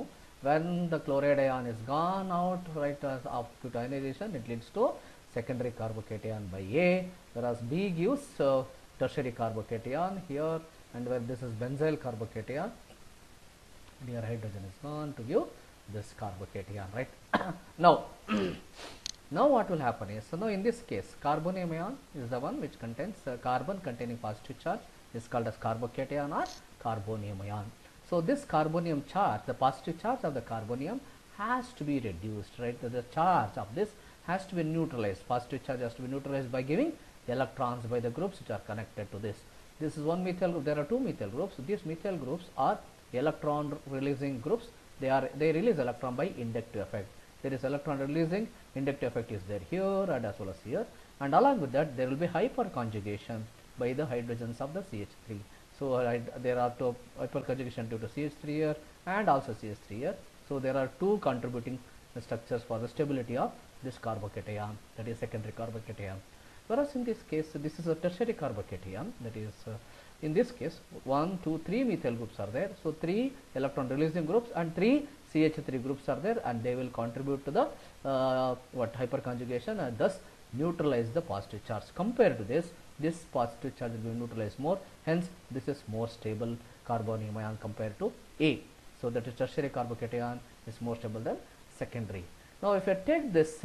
Speaker 1: When the chloride ion is gone out, right, up to ionization, it leads to secondary carbocation by A, whereas B gives tertiary carbocation here, and where this is benzyl carbocation, here hydrogen is gone to give this carbocation, right. Now, now what will happen is, so now in this case, carbonium ion is the one which contains carbon containing positive charge, is called as carbocation or carbonium ion. So this carbonium charge, the positive charge of the carbonium has to be reduced, right. The charge of this has to be neutralized. Positive charge has to be neutralized by giving electrons by the groups which are connected to this. This is one methyl group. There are two methyl groups. These methyl groups are electron releasing groups. They release electron by inductive effect. There is electron releasing, inductive effect is there here and as well as here, and along with that there will be hyperconjugation by the hydrogens of the CH3. So there are two hyperconjugation due to CH3 here and also CH3 here. So there are two contributing structures for the stability of this carbocation, that is secondary carbocation. Whereas in this case, this is a tertiary carbocation, that is in this case 1, 2, 3 methyl groups are there. So 3 electron releasing groups and 3 CH3 groups are there, and they will contribute to the hyperconjugation and thus neutralize the positive charge. Compared to this positive charge will be neutralized more, hence this is more stable carbonium ion compared to A. So that is tertiary carbocation is more stable than secondary. Now if I take this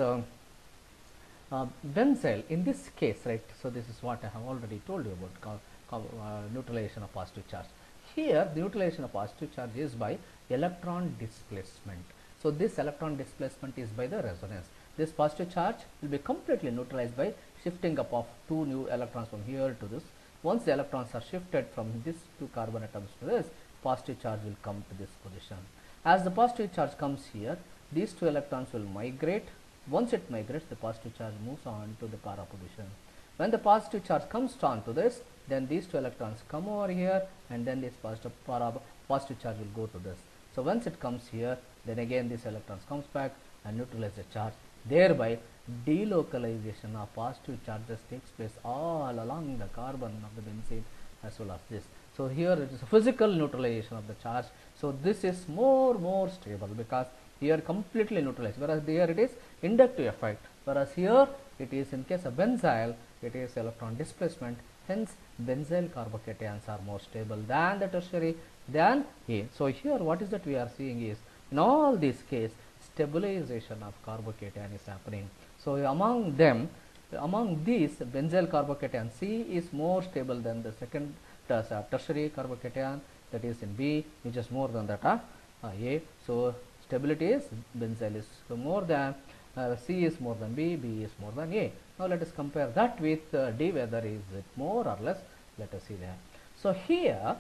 Speaker 1: benzyl in this case, right, so this is what I have already told you about neutralization of positive charge. Here the neutralization of positive charge is by electron displacement. So this electron displacement is by the resonance. This positive charge will be completely neutralized by shifting up of two new electrons from here to this. Once the electrons are shifted from these two carbon atoms to this, positive charge will come to this position. As the positive charge comes here, these two electrons will migrate. Once it migrates, the positive charge moves on to the para position. When the positive charge comes on to this, then these two electrons come over here, and then this positive charge will go to this. So once it comes here, then again this electrons comes back and neutralize the charge. Thereby delocalization of positive charges takes place all along the carbon of the benzene as well as this. So here it is a physical neutralization of the charge. So this is more stable because here completely neutralized, whereas here it is inductive effect, whereas here it is in case of benzyl it is electron displacement. Hence benzyl carbocations are more stable than the tertiary than A. So here what is that we are seeing is, in all these cases, stabilization of carbocation is happening. So among them, among these, benzyl carbocation C is more stable than the second tertiary carbocation, that is in B, which is more than that A. So stability is benzyl is more than C is more than B, B is more than A. Now let us compare that with D, whether is it more or less. Let us see there. So here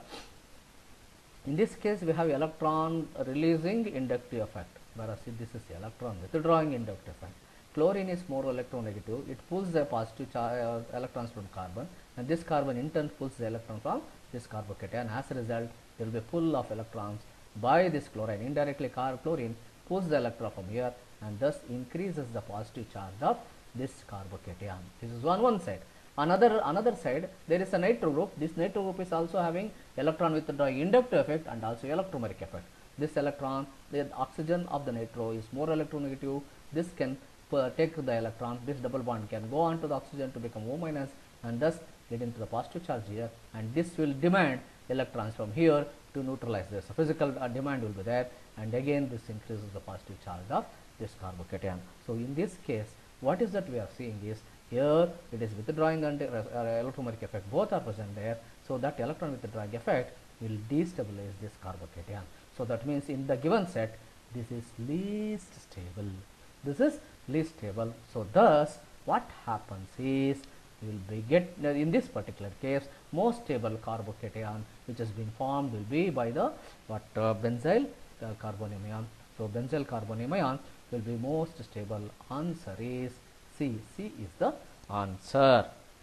Speaker 1: in this case we have electron releasing inductive effect, whereas this is electron withdrawing inductive effect. Chlorine is more electronegative. It pulls the positive electrons from carbon, and this carbon in turn pulls the electron from this carbocation. As a result, there will be pull of electrons by this chlorine. Indirectly chlorine pulls the electron from here and thus increases the positive charge of this carbocation. This is one side. Another side, there is a nitro group. This nitro group is also having electron withdrawing inductive effect and also electromeric effect. This electron, the oxygen of the nitro is more electronegative. This can take the electron, this double bond can go on to the oxygen to become O minus and thus leading to the positive charge here, and this will demand electrons from here to neutralize this. So physical demand will be there, and again this increases the positive charge of this carbocation. So in this case, what is that we are seeing is, here it is withdrawing and electromeric effect, both are present there. So that electron withdrawing effect will destabilize this carbocation. So that means in the given set, this is least stable. This is least stable. So thus what happens is, we will get in this particular case most stable carbocation which has been formed will be by the benzyl carbonium ion. So benzyl carbonium ion will be most stable. Answer is C. C is the answer.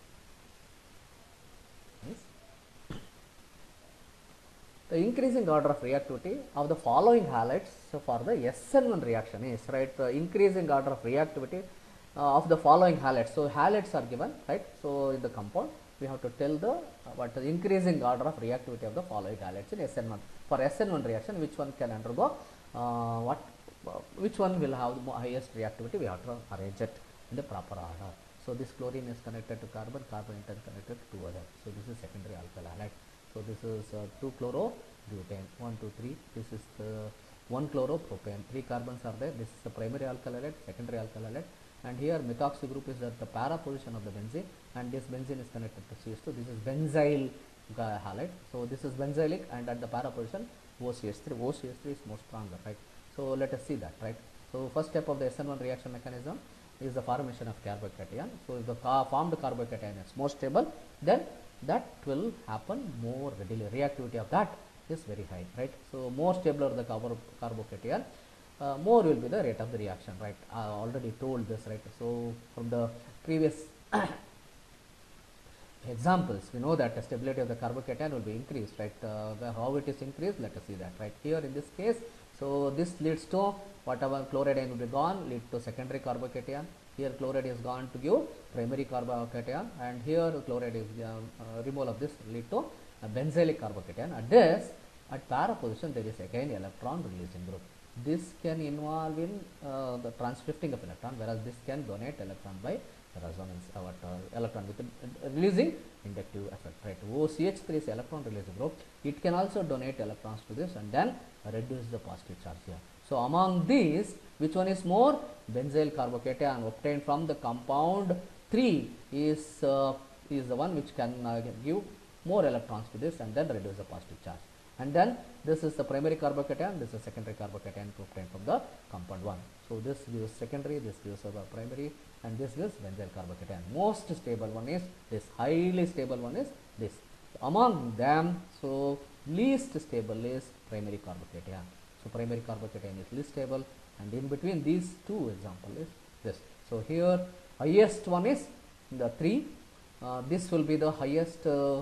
Speaker 1: Yes. The increasing order of reactivity of the following halides for the SN1 reaction is, right, the increasing order of reactivity of the following halides. So halides are given, right. So in the compound we have to tell the what is increasing order of reactivity of the following halides in SN1. For SN1 reaction, which one can undergo what which one will have the highest reactivity, we have to arrange it in the proper order. So this chlorine is connected to carbon, carbon interconnected to other. So this is secondary alkyl halide. So this is 2-chloro-butane, 1, 2, 3. This is the 1-chloropropane. 3 carbons are there. This is the primary alkyl halide, secondary alkyl halide. And here methoxy group is at the para position of the benzene, and this benzene is connected to CH2. This is benzyl halide. So this is benzylic, and at the para position OCH3. OCH3 is more stronger, right? So let us see that, right? So first step of the SN1 reaction mechanism is the formation of carbocation. So if the formed carbocation is more stable, then that will happen more readily. Reactivity of that is very high, right? So more stable the carbocation, more will be the rate of the reaction, right? I already told this, right? So from the previous examples, we know that the stability of the carbocation will be increased, right? How it is increased, let us see that, right? Here in this case, so this leads to whatever chloride ion will be gone, lead to secondary carbocation. Here chloride is gone to give primary carbocation, and here chloride is removal of this lead to a benzylic carbocation. At this, at para position, there is again electron releasing group. This can involve in the transshifting of electron, whereas this can donate electron by resonance, electron with releasing inductive effect, right? OCH3 is electron releasing group. It can also donate electrons to this and then reduce the positive charge here. So among these, which one is more? Benzyl carbocation obtained from the compound 3 is the one which can give more electrons to this and then reduce the positive charge. And then this is the primary carbocation, this is secondary carbocation obtained from the compound 1. So this gives secondary, this gives primary, and this gives benzyl carbocation. Most stable one is this, highly stable one is this. Among them, so least stable is primary carbocation. So primary carbocation is least stable, and in between these two example is this. So here highest one is the 3. This will be the highest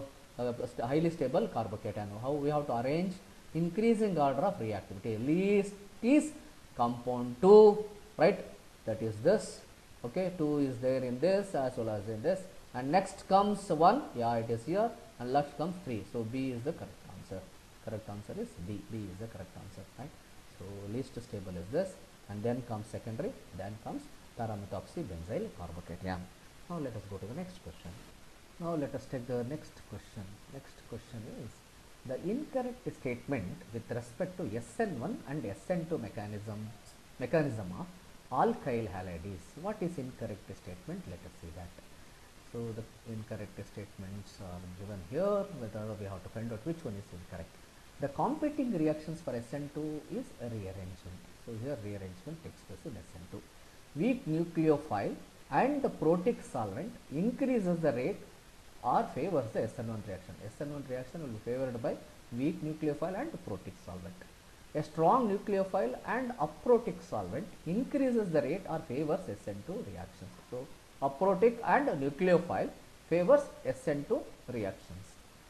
Speaker 1: highly stable carbocation. How we have to arrange? Increasing order of reactivity. Least is compound 2, right? That is this. Okay, 2 is there in this as well as in this, and next comes 1. Yeah, it is here, and left comes 3. So B is the correct answer. Correct answer is B. B is the correct answer, right? So least stable is this, and then comes secondary, then comes paramethoxy benzyl carbocation. Now let us go to the next question. Now let us take the next question. Next question is the incorrect statement with respect to SN1 and SN2 mechanism of alkyl halides. What is incorrect statement? Let us see that. So the incorrect statements are given here, whether we have to find out which one is incorrect. The competing reactions for SN2 is a rearrangement. So here rearrangement takes place in SN2. Weak nucleophile and the protic solvent increases the rate or favors the SN1 reaction. SN1 reaction will be favored by weak nucleophile and protic solvent. A strong nucleophile and aprotic solvent increases the rate or favors SN2 reactions. So aprotic and nucleophile favors SN2 reactions.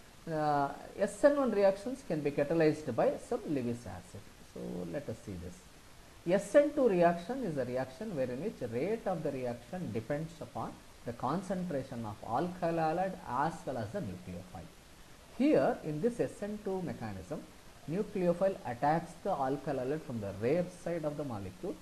Speaker 1: SN1 reactions can be catalyzed by some Lewis acid. So let us see this. SN2 reaction is a reaction wherein which rate of the reaction depends upon the concentration of alkyl halide as well as the nucleophile. Here in this SN2 mechanism, nucleophile attacks the alkyl halide from the rear side of the molecule,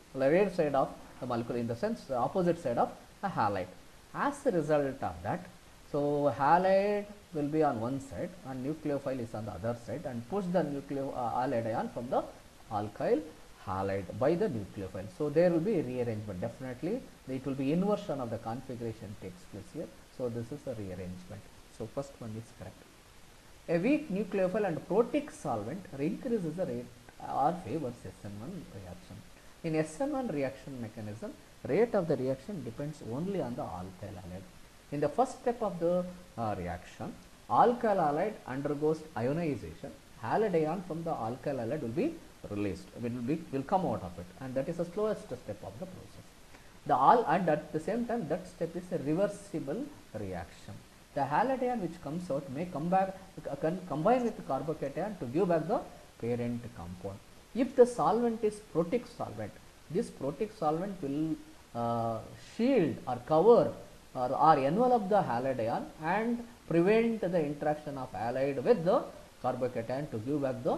Speaker 1: in the sense the opposite side of a halide. As a result of that, so halide will be on one side and nucleophile is on the other side, and push the halide ion from the alkyl halide by the nucleophile. So there will be a rearrangement. Definitely it will be inversion of the configuration takes place here. So this is a rearrangement. So first one is correct. A weak nucleophile and protic solvent increases the rate or favors SN1 reaction. In SN1 reaction mechanism, rate of the reaction depends only on the alkyl halide. In the first step of the reaction, alkyl halide undergoes ionization. Halide ion from the alkyl halide will be released, will come out of it, and that is the slowest step of the process. And at the same time, that step is a reversible reaction. The halide ion which comes out may combine with the carbocation to give back the parent compound. If the solvent is protic solvent, this protic solvent will shield or cover or envelop the halide ion and prevent the interaction of halide with the carbocation to give back the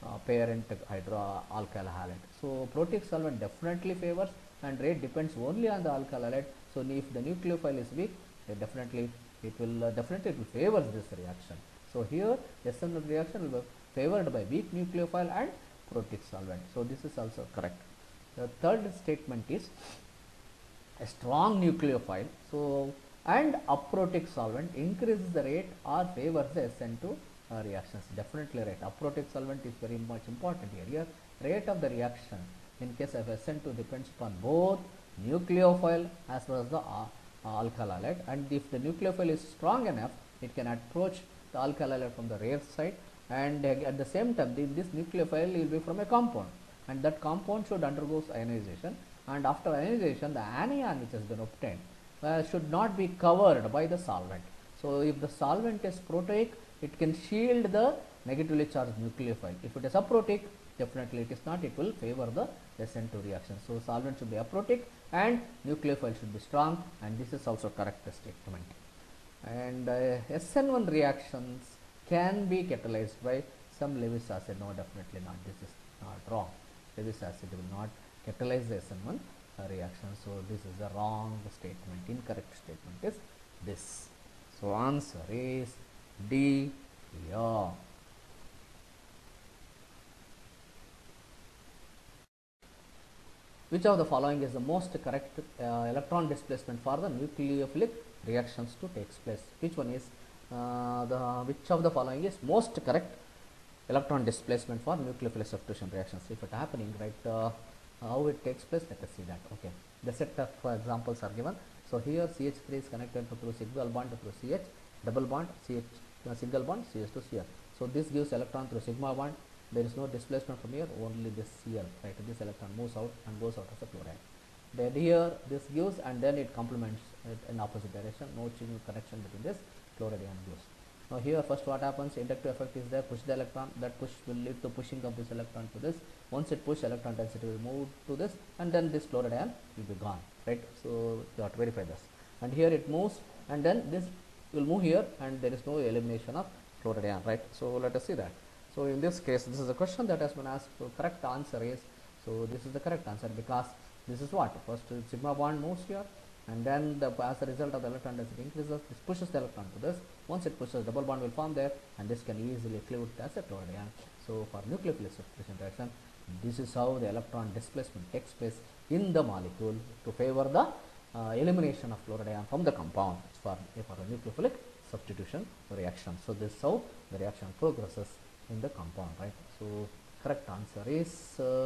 Speaker 1: parent hydroalkyl halide. So protic solvent definitely favors, and rate depends only on the alkyl halide. So if the nucleophile is weak, definitely it will favor this reaction. So here SN1 reaction will be favored by weak nucleophile and protic solvent. So this is also correct. The third statement is a strong nucleophile and aprotic solvent increases the rate or favors the SN2 reactions. Definitely right. Aprotic solvent is very much important here. Rate of the reaction in case of SN2 depends upon both nucleophile as well as the alkyl halide, and if the nucleophile is strong enough, it can approach the alkyl halide from the rear side, and at the same time this nucleophile will be from a compound, and that compound should undergo ionization, and after ionization the anion which has been obtained should not be covered by the solvent. So if the solvent is protic, it can shield the negatively charged nucleophile. If it is aprotic, definitely it is not, it will favor the SN2 reaction. So solvent should be aprotic and nucleophile should be strong, and this is also correct statement. And SN1 reactions can be catalyzed by some Lewis acid. No, definitely not. This is not wrong. Lewis acid will not catalyze the SN1 reaction. So this is the wrong statement. Incorrect statement is this. So answer is D. Yeah. Which of the following is the most correct electron displacement for the nucleophilic reactions to take place? Which one is which of the following is most correct electron displacement for nucleophilic substitution reactions? If it happening, right, how it takes place, let us see that. Okay, the set of examples are given. So here CH3 is connected through single bond through CH, double bond CH, single bond CH to Cl. So this gives electron through sigma bond. There is no displacement from here, only this Cl, right? This electron moves out and goes out as a chloride. Then here this gives, and then it complements it in opposite direction. No connection between this chloride ion gives. Now here first what happens, inductive effect is there, push the electron, that push will lead to pushing of this electron to this. Once it push, electron density will move to this, and then this chloride ion will be gone, right? So you have to verify this. And here it moves, and then this will move here, and there is no elimination of chloride ion, right? So let us see that. So in this case, this is a question that has been asked. So correct answer is, so this is the correct answer, because this is what, first sigma bond moves here, and then as a result of the electron density increases, this pushes the electron to this. Once it pushes, double bond will form there, and this can easily cleave as a chloride ion. So for nucleophilic substitution reaction, this is how the electron displacement takes place in the molecule to favor the elimination of chloride ion from the compound for a nucleophilic substitution reaction. So this is how the reaction progresses in the compound, right? So correct answer is okay,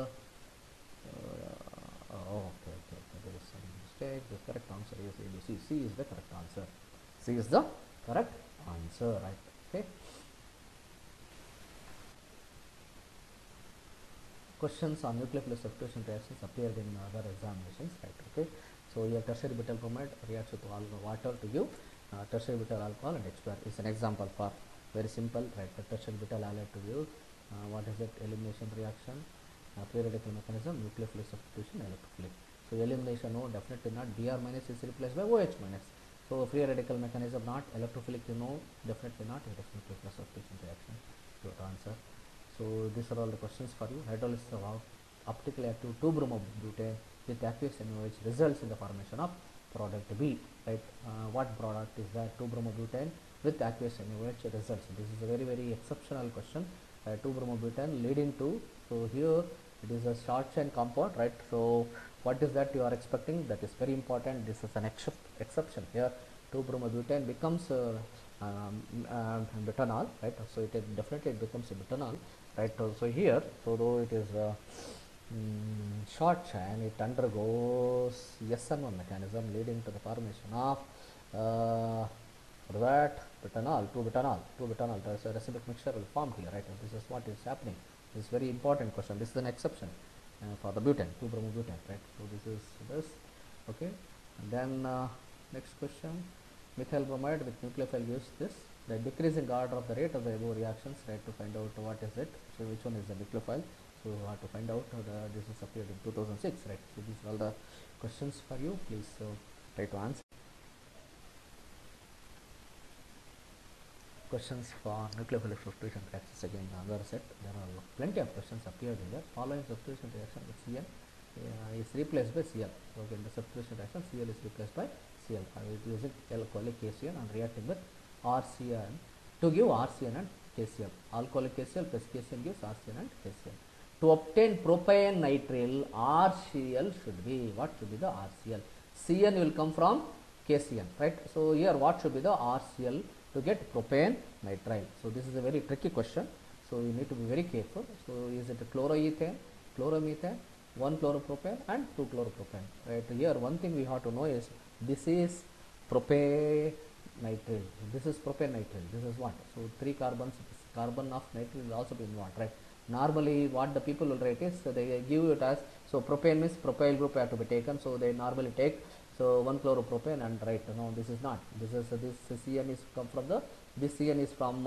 Speaker 1: there is some mistake. The correct answer is A, B, C. C is the correct answer. C is the correct answer, right? Okay. Questions on nucleophilic substitution reactions appeared in other examinations, right? Okay. So here tertiary butyl bromide reacts with water to give tertiary butyl alcohol and HBr is an example for very simple, right? The tertiary butyl halide to give what is it? Elimination reaction, free radical mechanism, nucleophilic substitution, electrophilic. So elimination, no, definitely not. Br minus is replaced by OH minus. So free radical mechanism not, electrophilic, you know, definitely not. It is nucleophilic substitution reaction. Your answer. So these are all the questions for you. Hydrolysis of optically active 2-bromobutane with aqueous NaOH results in the formation of product B, right? What product is that? 2-bromobutane with aqueous NaOH results. This is a very, very exceptional question. 2-bromobutane leading to, so here it is a short chain compound, right? So what is that you are expecting? That is very important. This is an exception here. 2-bromobutane becomes butanol, right? So it definitely it becomes a butanol, right? So here, so though it is short chain, it undergoes SN1 mechanism leading to the formation of that butanol, 2-butanol. There is a reciproc mixture will form here, right? And this is what is happening. This is very important question. This is an exception for the butane, 2-bromobutane, right? So this is this, okay. And then next question, methyl bromide with nucleophile gives this. The decreasing order of the rate of the above reactions, right? To find out what is it. So which one is the nucleophile? So you have to find out. This is appeared in 2006, right? So these are all the questions for you. Please try to answer. questions for nucleophilic substitution reactions. Again, another set. There are plenty of questions appeared in there. Following substitution reaction with Cn is replaced by Cl. So again, the substitution reaction Cl is replaced by Cl. I will use it alcoholic KCl and reacting with RCN to give RCN and KCl. Alcoholic KCl plus KCl gives RCN and KCl. To obtain propane nitrile, RCl should be, what should be the RCl? Cn will come from KCN, right? So here what should be the RCl to get propane nitrile? So this is a very tricky question. So you need to be very careful. So is it a chloroethane, chloromethane, 1 chloropropane and 2 chloropropane, right? Here one thing we have to know is this is propane nitrile. This is propane nitrile. This is what? So 3 carbons, carbon of nitrile will also be involved, right? Normally what the people will write is, so they give it as, so propane means propyl group have to be taken, so they normally take, so 1 chloropropane and write, no, this is not, this is this Cn is come from the, this Cn is from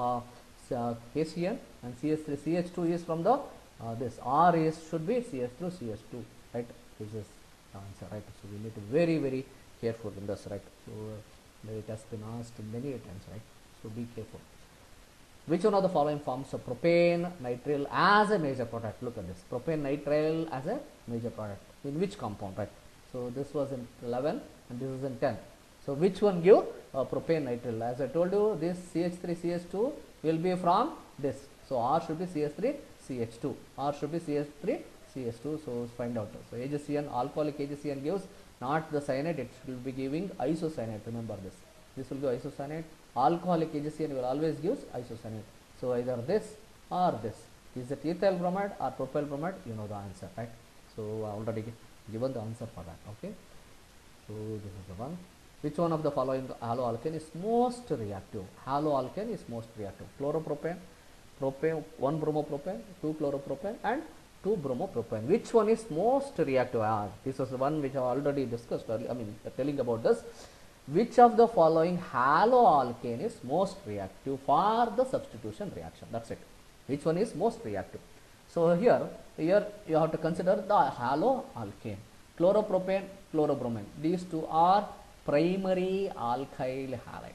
Speaker 1: KCN and CH3 CH2 is from the this R is should be CH2 CH2, right? This is the answer, right? So we need to be very very careful in this, right? So it has been asked many times, right? So be careful. Which one of the following forms of propane nitrile as a major product? Look at this, propane nitrile as a major product in which compound, right? So this was in 11 and this is in 10. So which one give propane nitrile? As I told you, this CH3 CH2 will be from this. So R should be CH3 CH2. R should be CH3 CH2. So find out. So AgCN, alcoholic AgCN gives not the cyanide, it will be giving isocyanate. Remember this. This will be isocyanate. Alcoholic AgCN will always gives isocyanate. So either this or this. Is it ethyl bromide or propyl bromide? You know the answer, right? So already given the answer for that. Okay. So this is the one. Which one of the following haloalkane is most reactive? Haloalkane is most reactive. Chloropropane, propane, 1 bromopropane, 2 chloropropane and 2 bromopropane. Which one is most reactive? This was the one which I already discussed earlier. I mean, telling about this. Which of the following haloalkane is most reactive for the substitution reaction? That's it. Which one is most reactive? So here you have to consider the haloalkane. Chloropropane, chlorobromine. These two are primary alkyl halide.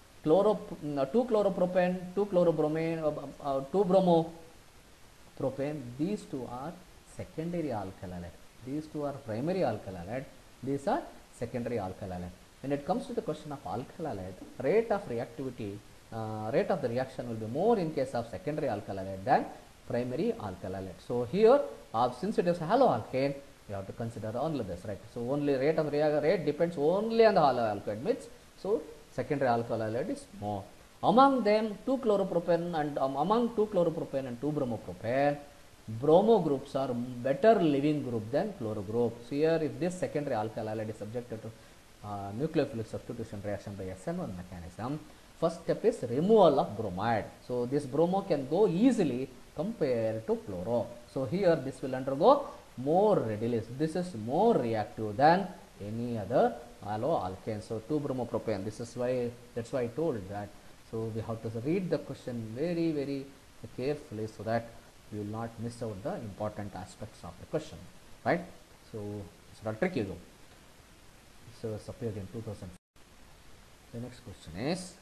Speaker 1: 2 chloropropane, 2 chlorobromine, 2 bromopropane. These two are secondary alkyl halide. These two are primary alkyl halide. These are secondary alkyl halide. When it comes to the question of alkyl halide, rate of reactivity, rate of the reaction will be more in case of secondary alkyl halide than primary alkyl halide. So here, since it is haloalkane, you have to consider only this, right? So only rate of rate depends only on the haloalkane, means so secondary alkyl halide is more. Among them, 2 chloropropane and among 2 chloropropane and 2 bromopropane, bromo groups are better living group than chloro group. So here, if this secondary alkyl halide is subjected to nucleophilic substitution reaction by SN1 mechanism, first step is removal of bromide. So this bromo can go easily compared to chloro. So here this will undergo more readily. This is more reactive than any other haloalkane. So 2 bromopropane. This is why, that's why I told that. So we have to read the question very very carefully so that you will not miss out the important aspects of the question, right? So it's not tricky though. So it's appeared in 2000. The next question is,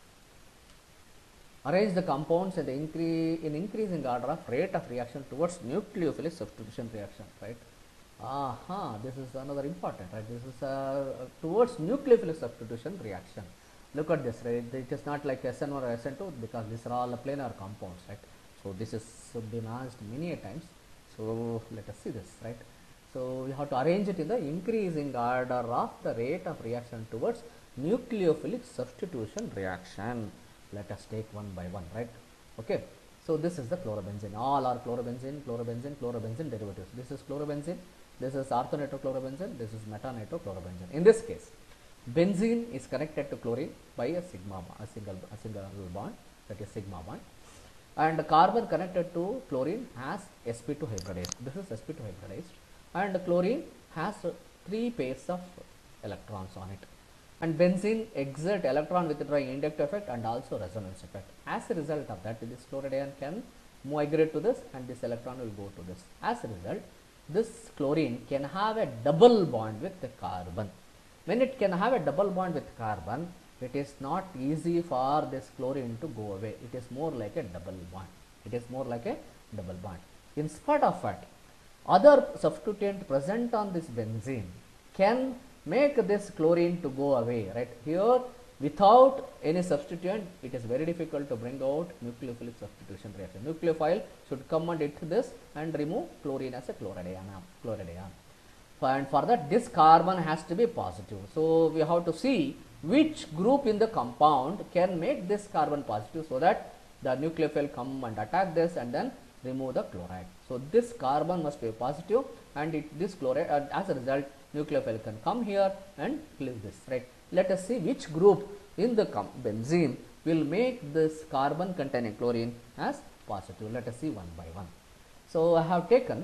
Speaker 1: arrange the compounds in increasing order of rate of reaction towards nucleophilic substitution reaction, right? This is another important, right? This is towards nucleophilic substitution reaction. Look at this, right? It is not like SN1 or SN2 because these are all planar compounds, right? So this is been asked many a times. So let us see this, right? So we have to arrange it in the increasing order of the rate of reaction towards nucleophilic substitution reaction. Let us take one by one, right? Okay. So this is the chlorobenzene. All are chlorobenzene, chlorobenzene, chlorobenzene derivatives. This is chlorobenzene. This is orthonitochlorobenzene. This is metanitochlorobenzene. In this case, benzene is connected to chlorine by a sigma, a single bond, that is sigma bond. And carbon connected to chlorine has sp2 hybridized. This is sp2 hybridized. And chlorine has 3 pairs of electrons on it. And benzene exert electron withdrawing inductive effect and also resonance effect. As a result of that, this chloride can migrate to this and this electron will go to this. As a result, this chlorine can have a double bond with the carbon. When it can have a double bond with carbon, it is not easy for this chlorine to go away. It is more like a double bond. It is more like a double bond. In spite of it, other substituent present on this benzene can make this chlorine to go away, right? Here, without any substituent, it is very difficult to bring out nucleophilic substitution reaction. Nucleophile should come and hit this and remove chlorine as a chloride ion. And for that, this carbon has to be positive. So we have to see which group in the compound can make this carbon positive, so that the nucleophile come and attack this and then remove the chloride. So this carbon must be positive, and this chloride, as a result, nucleophile can come here and cleave this, right? Let us see which group in the benzene will make this carbon containing chlorine as positive. Let us see one by one. So I have taken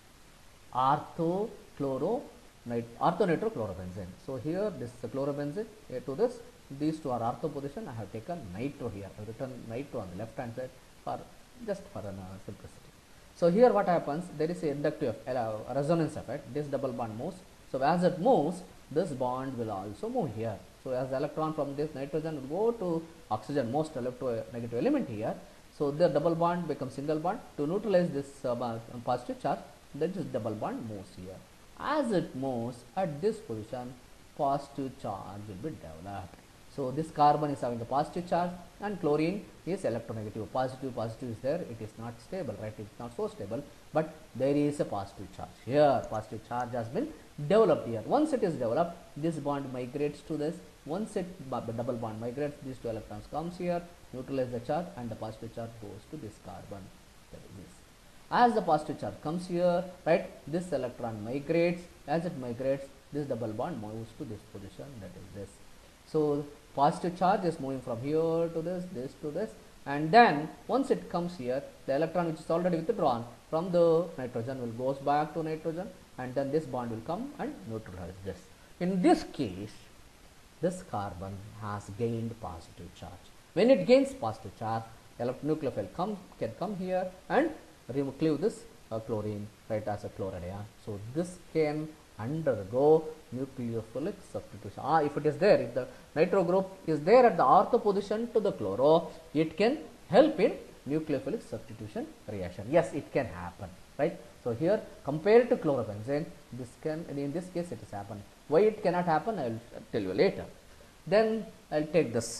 Speaker 1: orthonitrochlorobenzene. So here this is the chlorobenzene, here to this, these two are ortho position. I have taken nitro here. I have written nitro on the left hand side for just for simplicity. So here what happens, there is a inductive resonance effect. This double bond moves. So as it moves, this bond will also move here. So as the electron from this nitrogen will go to oxygen, most electronegative element here. So the double bond becomes single bond. To neutralize this positive charge, then this double bond moves here. As it moves at this position, positive charge will be developed. So this carbon is having a positive charge and chlorine is electronegative. Positive is there. It is not stable, right? It is not so stable, but there is a positive charge here. Positive charge has been developed here. Once it is developed, this bond migrates to this. Once the double bond migrates, these two electrons comes here, neutralize the charge, and the positive charge goes to this carbon. That is this. As the positive charge comes here, right, this electron migrates. As it migrates, this double bond moves to this position. That is this. So positive charge is moving from here to this to this, and then once it comes here, the electron which is already withdrawn from the nitrogen will goes back to nitrogen, and then this bond will come and neutralize this. In this case, this carbon has gained positive charge. When it gains positive charge, nucleophile can come here and cleave this chlorine, right, as a chloride ion. So this can undergo nucleophilic substitution. If it is there, if the nitro group is there at the ortho position to the chloro, it can help in nucleophilic substitution reaction. Yes, it can happen, right? So here, compared to chlorobenzene, this can, in this case, it has happened. Why it cannot happen, I will tell you later. Then I will take this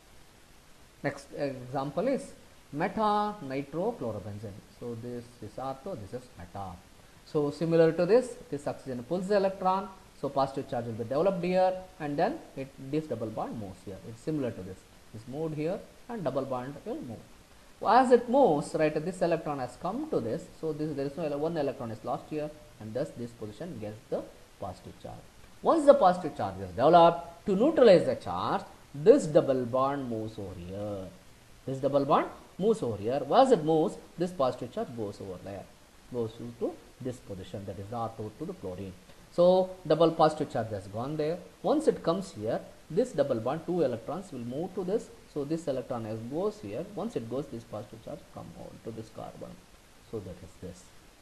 Speaker 1: next example is meta-nitrochlorobenzene. So this is ortho, this is meta. So similar to this oxygen pulls the electron, so positive charge will be developed here, and then this double bond moves here. It's similar to this. It's moved here, and double bond will move. As it moves, right, this electron has come to this, so there is no one electron is lost here, and thus this position gets the positive charge. Once the positive charge is developed, to neutralize the charge, this double bond moves over here. This double bond moves over here. As it moves, this positive charge goes over there, goes to this position, that is the ortho to the chlorine. So double positive charge has gone there. Once it comes here, this double bond, two electrons will move to this. So this electron goes here. Once it goes, this positive charge come on to this carbon. So that is this.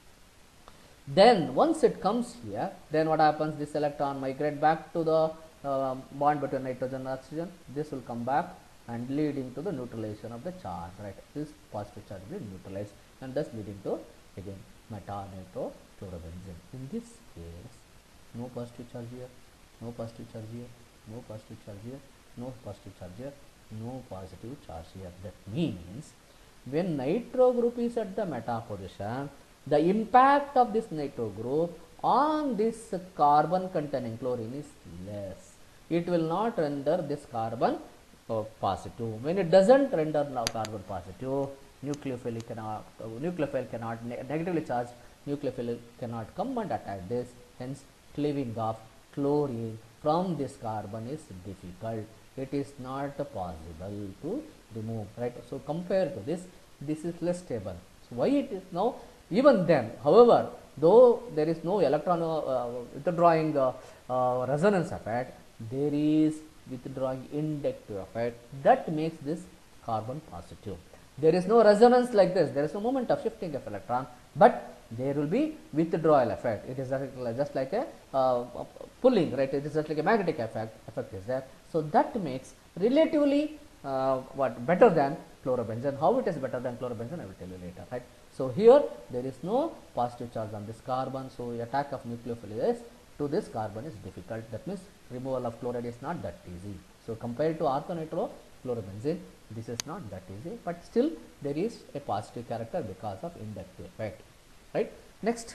Speaker 1: Then once it comes here, then what happens? This electron migrate back to the bond between nitrogen and oxygen. This will come back and leading to the neutralization of the charge, right? This positive charge will be neutralized, and thus leading to again meta-nitrochlorobenzene. In this case, no positive charge here, no positive charge here, no positive charge here, no positive charge here, no positive charge here. That means when nitro group is at the meta position, the impact of this nitro group on this carbon containing chlorine is less. It will not render this carbon positive. When it doesn't render carbon positive, nucleophile cannot negatively charged nucleophile cannot come and attack this. Hence, cleaving of chlorine from this carbon is difficult. It is not possible to remove, right? So compared to this is less stable. So why it is now? Even then, however, though there is no electron withdrawing resonance effect, there is withdrawing inductive effect that makes this carbon positive. There is no resonance like this. There is no moment of shifting of electron, but there will be withdrawal effect. It is just like a pulling, right? It is just like a magnetic effect is there. So that makes relatively better than chlorobenzene. How it is better than chlorobenzene, I will tell you later, right? So here there is no positive charge on this carbon, so attack of nucleophilus to this carbon is difficult. That means removal of chloride is not that easy. So compared to orthonitro-chlorobenzene, this is not that easy, but still there is a positive character because of inductive effect, right? Next,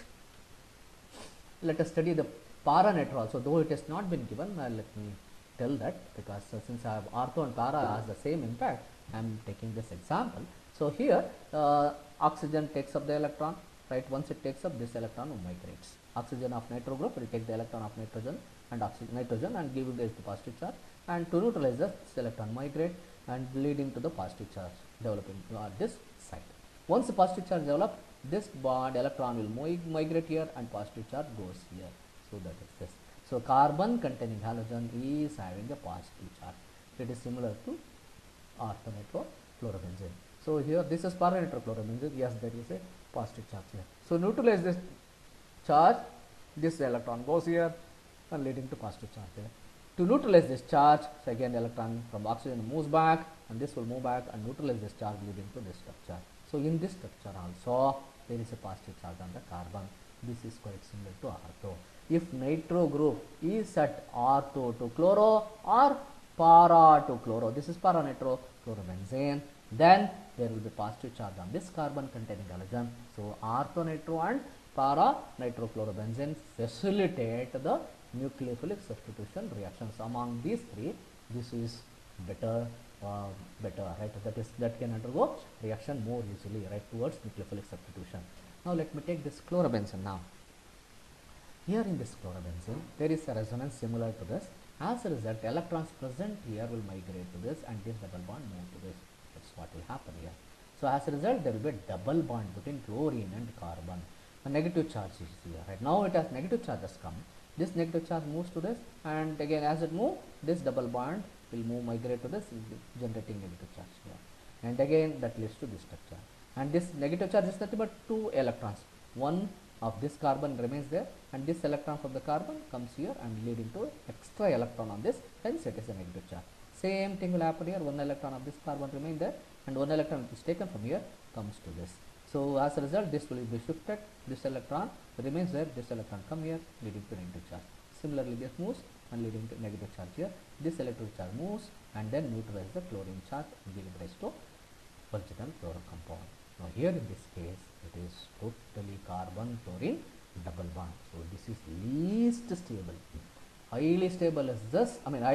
Speaker 1: let us study the para-nitro also, though it has not been given. Let me tell that, because since I have ortho and para has the same impact, I am taking this example. So here oxygen takes up the electron, right? Once it takes up, this electron migrates. Oxygen of nitro group will take the electron of nitrogen and give it the positive charge, and to neutralize this electron migrate and leading to the positive charge developing at this site. Once the positive charge develops, this bond electron will migrate here and positive charge goes here. So that is this. So carbon containing halogen is having a positive charge. It is similar to orthonitro-chlorobenzene. So here this is para-nitrochlorobenzene. Yes, there is a positive charge here. So neutralize this charge, this electron goes here and leading to positive charge there. To neutralize this charge, so again electron from oxygen moves back and this will move back and neutralize this charge leading to this structure. So in this structure also there is a positive charge on the carbon. This is quite similar to ortho. If nitro group is at ortho to chloro or para to chloro, this is para-nitro-chlorobenzene, then there will be positive charge on this carbon containing halogen. So ortho-nitro and para-nitrochlorobenzene facilitate the nucleophilic substitution reactions. Among these three, this is better, right? That can undergo reaction more easily, right, towards nucleophilic substitution. Now let me take this chlorobenzene now. Here in this chlorobenzene, there is a resonance similar to this. As a result, electrons present here will migrate to this and this double bond move to this. That's what will happen here. So as a result, there will be a double bond between chlorine and carbon. A negative charge is here. Right now, it has negative charges come. This negative charge moves to this, and again as it moves, this double bond will migrate to this, generating negative charge here. And again that leads to this structure. And this negative charge is nothing but 2 electrons. One of this carbon remains there, and this electron from the carbon comes here and leading to extra electron on this, hence it is a negative charge. Same thing will happen here. 1 electron of this carbon remain there, and 1 electron is taken from here comes to this. So as a result, this will be shifted. This electron remains there. This electron come here, leading to negative charge. Similarly, this moves and leading to negative charge here. This electric charge moves and then neutralizes the chlorine charge and gives rise to original chloro compound. Now here in this case, it is totally carbon chlorine double bond. So this is least stable. Highly stable is this. I mean,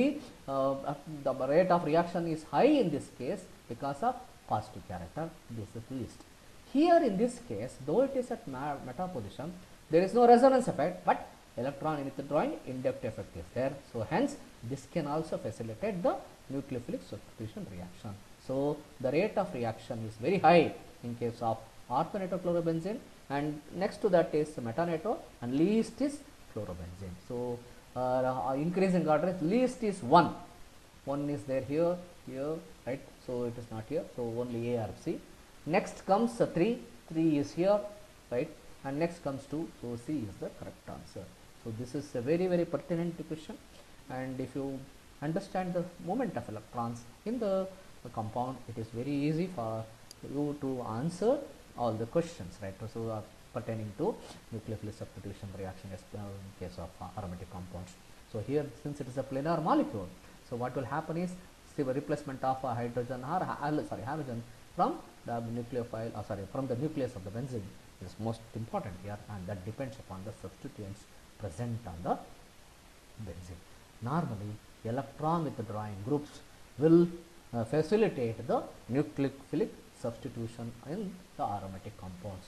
Speaker 1: the rate of reaction is high in this case because of positive character. This is least. Here in this case, though it is at meta position, there is no resonance effect, but electron withdrawing inductive effect is there. So hence this can also facilitate the nucleophilic substitution reaction. So the rate of reaction is very high in case of orthonitro-chlorobenzene, and next to that is meta-nitro, and least is chlorobenzene. So increasing order is least is 1. 1 is there here, right? So it is not here. So only A or C. Next comes 3. 3 is here, right? And next comes 2. So C is the correct answer. So this is a very, very pertinent question. And if you understand the movement of electrons in the compound, it is very easy for you to answer all the questions, right? So pertaining to nucleophilic substitution reaction in case of aromatic compounds. So here, since it is a planar molecule, so what will happen is replacement of a hydrogen or halogen from the nucleophile, from the nucleus of the benzene is most important here, and that depends upon the substituents present on the benzene. Normally, electron withdrawing groups will facilitate the nucleophilic substitution in the aromatic compounds.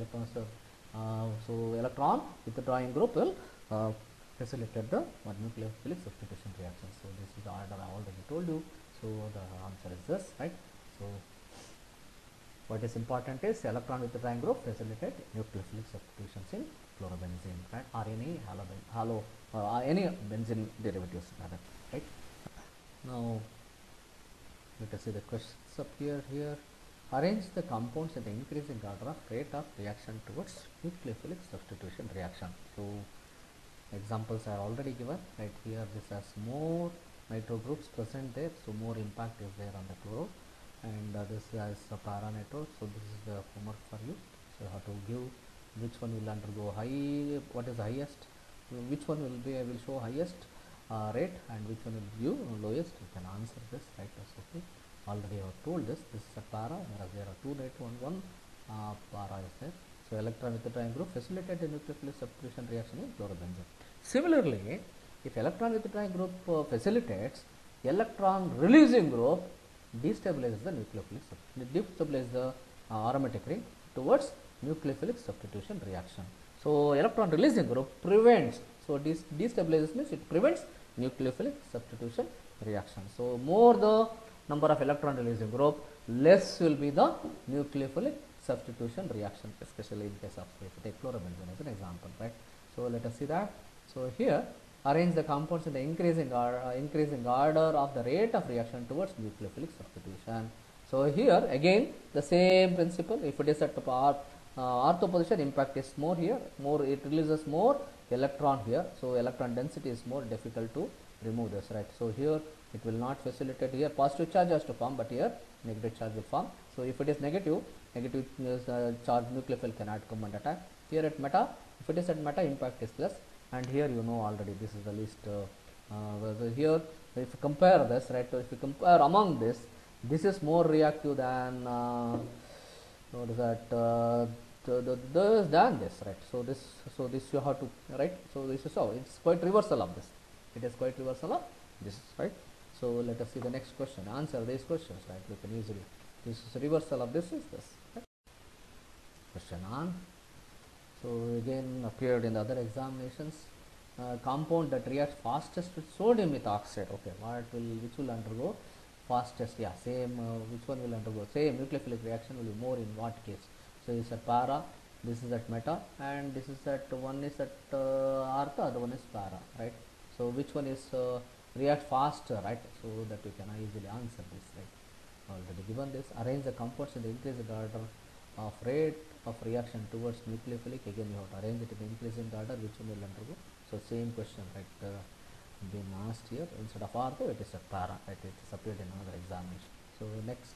Speaker 1: So electron withdrawing group will facilitate the nucleophilic substitution reaction. So this is the order I already told you. So the answer is this, right? So what is important is electron withdrawing group facilitate nucleophilic substitutions in chlorobenzene, right? Or any benzene derivatives, rather, right? Now let us see the questions up here. Arrange the compounds in the increasing order of rate of reaction towards nucleophilic substitution reaction. So examples are already given, right? Here this has more nitro groups present there, so more impact is there on the chloro. And this is a para nitro, so this is the homework for you. So you have to give which one will undergo high, what is the highest, which one will show highest rate, and which one will give lowest. You can answer this, right? That's okay. Already I have told this. This is a para, whereas there are two nitro and one para is there. So electron withdrawing group facilitate the nucleophilic substitution reaction in chlorobenzene. Similarly, if electron withdrawing group facilitates, electron releasing group destabilizes the nucleophilic destabilizes the aromatic ring towards nucleophilic substitution reaction. So electron releasing group prevents, so destabilizes means it prevents nucleophilic substitution reaction. So more the number of electron releasing group, less will be the nucleophilic substitution reaction, especially in case of, if you take chlorobenzene as an example, right? So let us see that. So here arrange the compounds in the increasing order of the rate of reaction towards nucleophilic substitution. So here again the same principle. If it is at ortho position, impact is more here, more it releases more electron here, so electron density is more difficult to remove this, right? So here it will not facilitate, here positive charge has to form, but here negative charge will form. So if it is negative charge, nucleophile cannot come and attack. Here at meta, if it is at meta, impact is less, and here you know already this is the least. Here if you compare this, right, so if you compare among this is more reactive than what is that than this, right? So this you have to, right? So this is how it's quite reversal of this. It is quite reversal of this, right? So let us see the next question. Answer these questions, right? We can easily. This is reversal of this is this. Right? Question on. So again appeared in the other examinations. Compound that reacts fastest with sodium methoxide. Okay, which will undergo fastest? Yeah, same. Which one will undergo same nucleophilic reaction will be more in what case? So this is at para, this is at meta, and this is at one is at ortho, other one is para, right? So which one is react faster, right? So that you can easily answer this, right? Already given this. Arrange the compounds in the increasing order of rate of reaction towards nucleophilic. Again you have to arrange it in the increasing order, which one will undergo. So same question, right? Been asked here. Instead of ortho, it is a para, right? It is appeared in another examination. So next,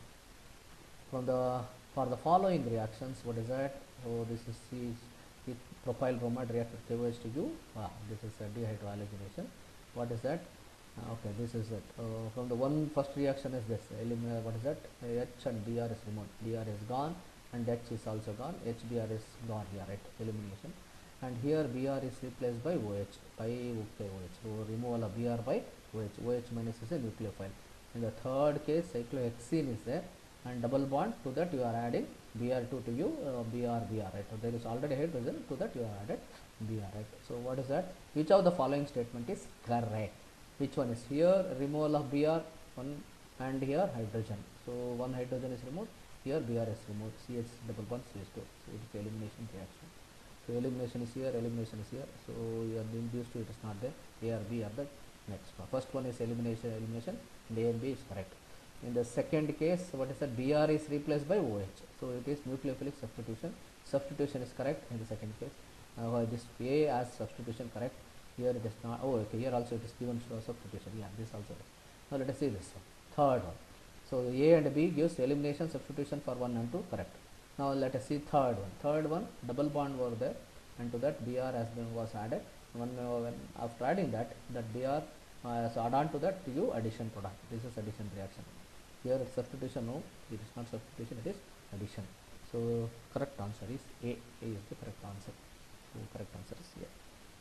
Speaker 1: for the following reactions, what is that? So this is propyl bromide react with KOH to U. This is a dehydrohalogenation. What is that? Okay, this is it. From the first reaction is this. What is that? H and Br is removed. Br is gone, and H is also gone. HBr is gone here, right? Elimination. And here Br is replaced by OH, by OH. So removal of Br by OH. OH minus is a nucleophile. In the third case, cyclohexene is there, and double bond, to that you are adding Br2 to you, Br, right? So there is already hydrogen, to that you are added Br, right? So what is that? Which of the following statement is correct? Which one is here? Removal of Br, one, and here hydrogen. So one hydrogen is removed, here Br is removed, CH double bond CH2. So it is elimination reaction. So elimination is here, elimination is here. So you are being used to, it is not there. A or B are the next one. First one is elimination, and A and B is correct. In the second case, what is that? Br is replaced by OH. So it is nucleophilic substitution. Substitution is correct in the second case. This A as substitution correct. Here it is not. Oh, okay. Here also it is given substitution. Yeah, this also. Now let us see this one. Third one. So A and B gives elimination, substitution for 1 and 2 correct. Now let us see third one. Third one, double bond were there, and to that Br was added. When after adding that Br so add on to that you addition product. This is addition reaction. Here substitution, no, it is not substitution, it is addition. So correct answer is A. A is the correct answer. So correct answer is A.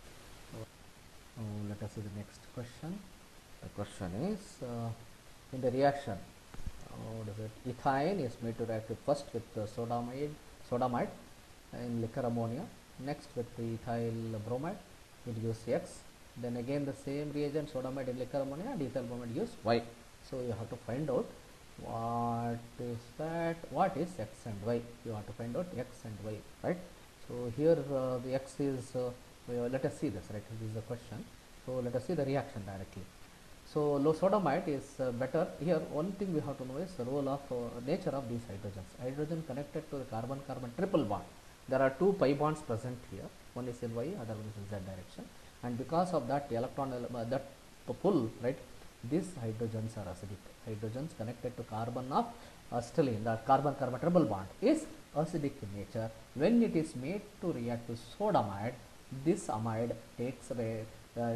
Speaker 1: Let us see the next question. The question is in the reaction, what is it? Ethine is made to react first with the sodamide in liquor ammonia, next with the ethyl bromide, it gives X. Then again the same reagent, sodamide in liquor ammonia, and ethyl bromide gives Y. So you have to find out what is that, what is X and Y. You have to find out X and Y, right? So here the X is, let us see this, right? This is the question. So let us see the reaction directly. So low sodamide is better. Here one thing we have to know is the role of nature of these hydrogens. Hydrogen connected to the carbon-carbon triple bond. There are two pi bonds present here. One is in Y, other one is in Z direction. And because of that electron that pull, right, these hydrogens are acidic. Hydrogens connected to carbon of acetylene, the carbon-carbon triple bond is acidic in nature. When it is made to react with sodamide, this amide takes away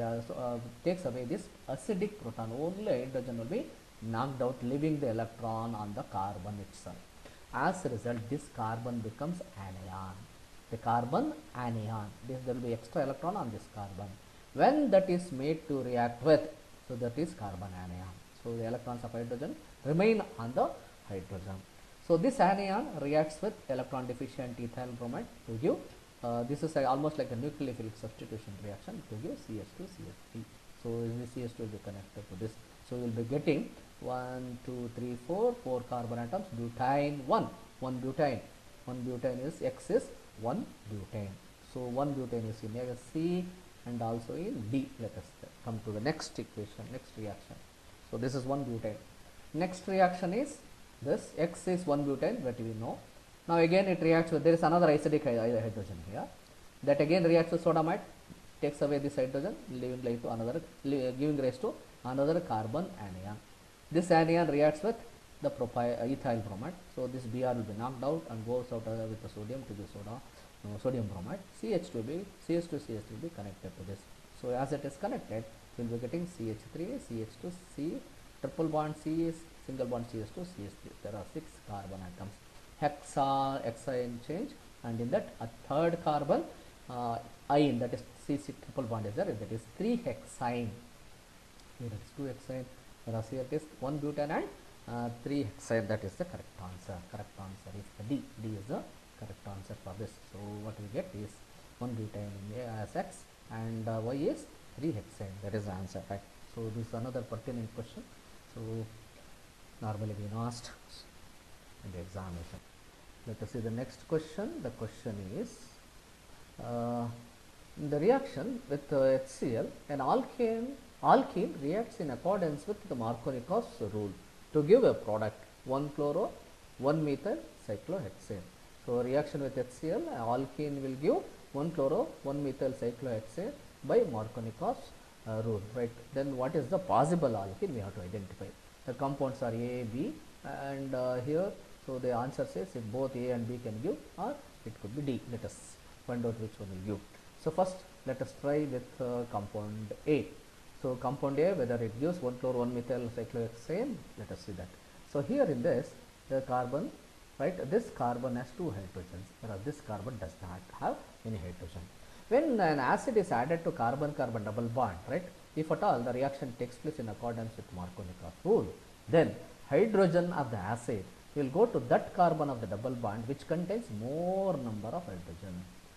Speaker 1: this acidic proton. Only hydrogen will be knocked out, leaving the electron on the carbon itself. As a result, this carbon becomes anion. The carbon anion. There will be extra electron on this carbon. When that is made to react with, so that is carbon anion. So the electrons of hydrogen remain on the hydrogen. So this anion reacts with electron deficient ethyl bromide to give this is almost like a nucleophilic substitution reaction to give CH2 CH3. So this CH2 will be connected to this. So we will be getting 1, 2, 3, 4 carbon atoms, butane 1 butane. 1 butane is X is 1 butane. So 1 butane is in C and also in D. Let us come to the next equation, next reaction. So this is 1 butane. Next reaction is this X is 1 butane, that we know. Now again it reacts with, there is another acidic hydrogen here, that again reacts with sodamide, takes away this hydrogen, giving rise to another carbon anion. This anion reacts with the ethyl bromide. So this Br will be knocked out and goes out with the sodium to the sodium bromide. CH2 will be connected to this. So as it is connected, we will be getting CH3, CH2, C, triple bond C, single bond CH2, CH3. There are 6 carbon atoms. Hexane change, and in that a third carbon ion, that is CC triple bond is there, that is 3 hexane. Here it is 2 hexane, whereas here it is 1 butane and 3 hexane. That is the correct answer. Correct answer is the D. D is the correct answer for this. So what we get is 1 butane as X and Y is 3 hexane. That is the answer, right? So this is another pertinent question. So normally being asked in the examination. Let us see the next question. The question is, in the reaction with HCl, an alkene reacts in accordance with the Markowinikof's rule to give a product 1-chloro 1-methyl cyclohexane. So reaction with HCl, alkene will give 1-chloro 1-methyl cyclohexane by Markowinikof's rule, right? Then what is the possible alkene we have to identify? The compounds are A, B, and here, so the answer says if both A and B can give, or it could be D. Let us find out which one will give. So first let us try with compound A. So compound A, whether it gives 1-chloro 1-methyl cyclohexane, let us see that. So here in this, the carbon, right, this carbon has 2 hydrogens, whereas this carbon does not have any hydrogen. When an acid is added to carbon-carbon double bond, right, if at all the reaction takes place in accordance with Markowinikof's rule, then hydrogen of the acid will go to that carbon of the double bond which contains more number of hydrogen.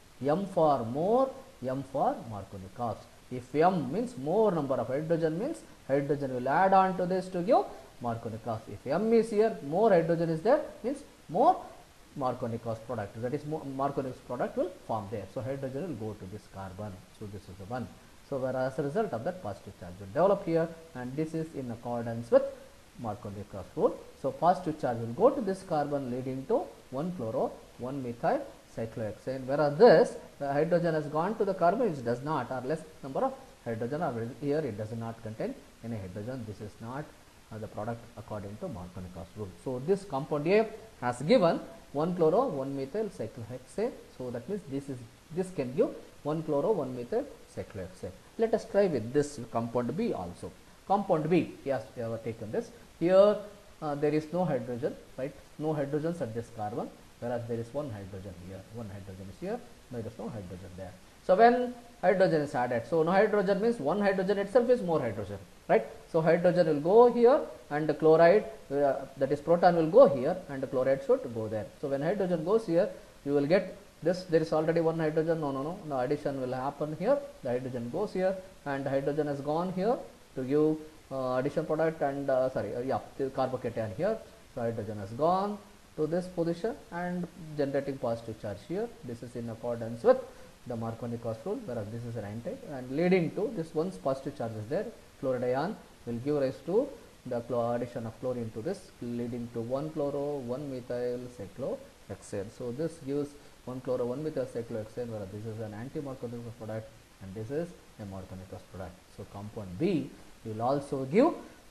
Speaker 1: M for more, M for Markowinikof's. If M means more number of hydrogen, means hydrogen will add on to this to give Markowinikof's. If M is here, more hydrogen is there, means more Markowinikof's product. That is, Markowinikof's product will form there. So hydrogen will go to this carbon. So this is the one. So whereas a result of that, positive charge will develop here, and this is in accordance with Markowinikof's rule. So positive charge will go to this carbon, leading to 1-chloro 1-methyl cyclohexane, whereas this the hydrogen has gone to the carbon which does not, or less number of hydrogen, or here it does not contain any hydrogen. This is not the product according to Markowinikof's rule. So this compound A has given 1-chloro 1-methyl cyclohexane. So that means this can give 1-chloro 1-methyl cyclohexane. Let us try with this compound B also. Compound B, yes, we have taken this. Here there is no hydrogen, right? No hydrogens at this carbon, whereas there is 1 hydrogen here. 1 hydrogen is here. There is no hydrogen there. So when hydrogen is added, so no hydrogen means 1 hydrogen itself is more hydrogen, right? So hydrogen will go here, and the chloride, that is proton, will go here, and the chloride should go there. So when hydrogen goes here, you will get this. There is already 1 hydrogen. No, addition will happen here. The hydrogen goes here, and the hydrogen has gone here to give addition product, and the carbocation here. So hydrogen has gone to this position and generating positive charge here. This is in accordance with the Markowinikof's rule, whereas this is an anti, and leading to this, once positive charge is there, chloride ion will give rise to the addition of chlorine to this, leading to 1-chloro 1-methyl cyclohexane. So this gives 1-chloro 1-methyl cyclohexane, whereas this is an anti-Markowinikov product, and this is a Markowinikov product. So compound B will also give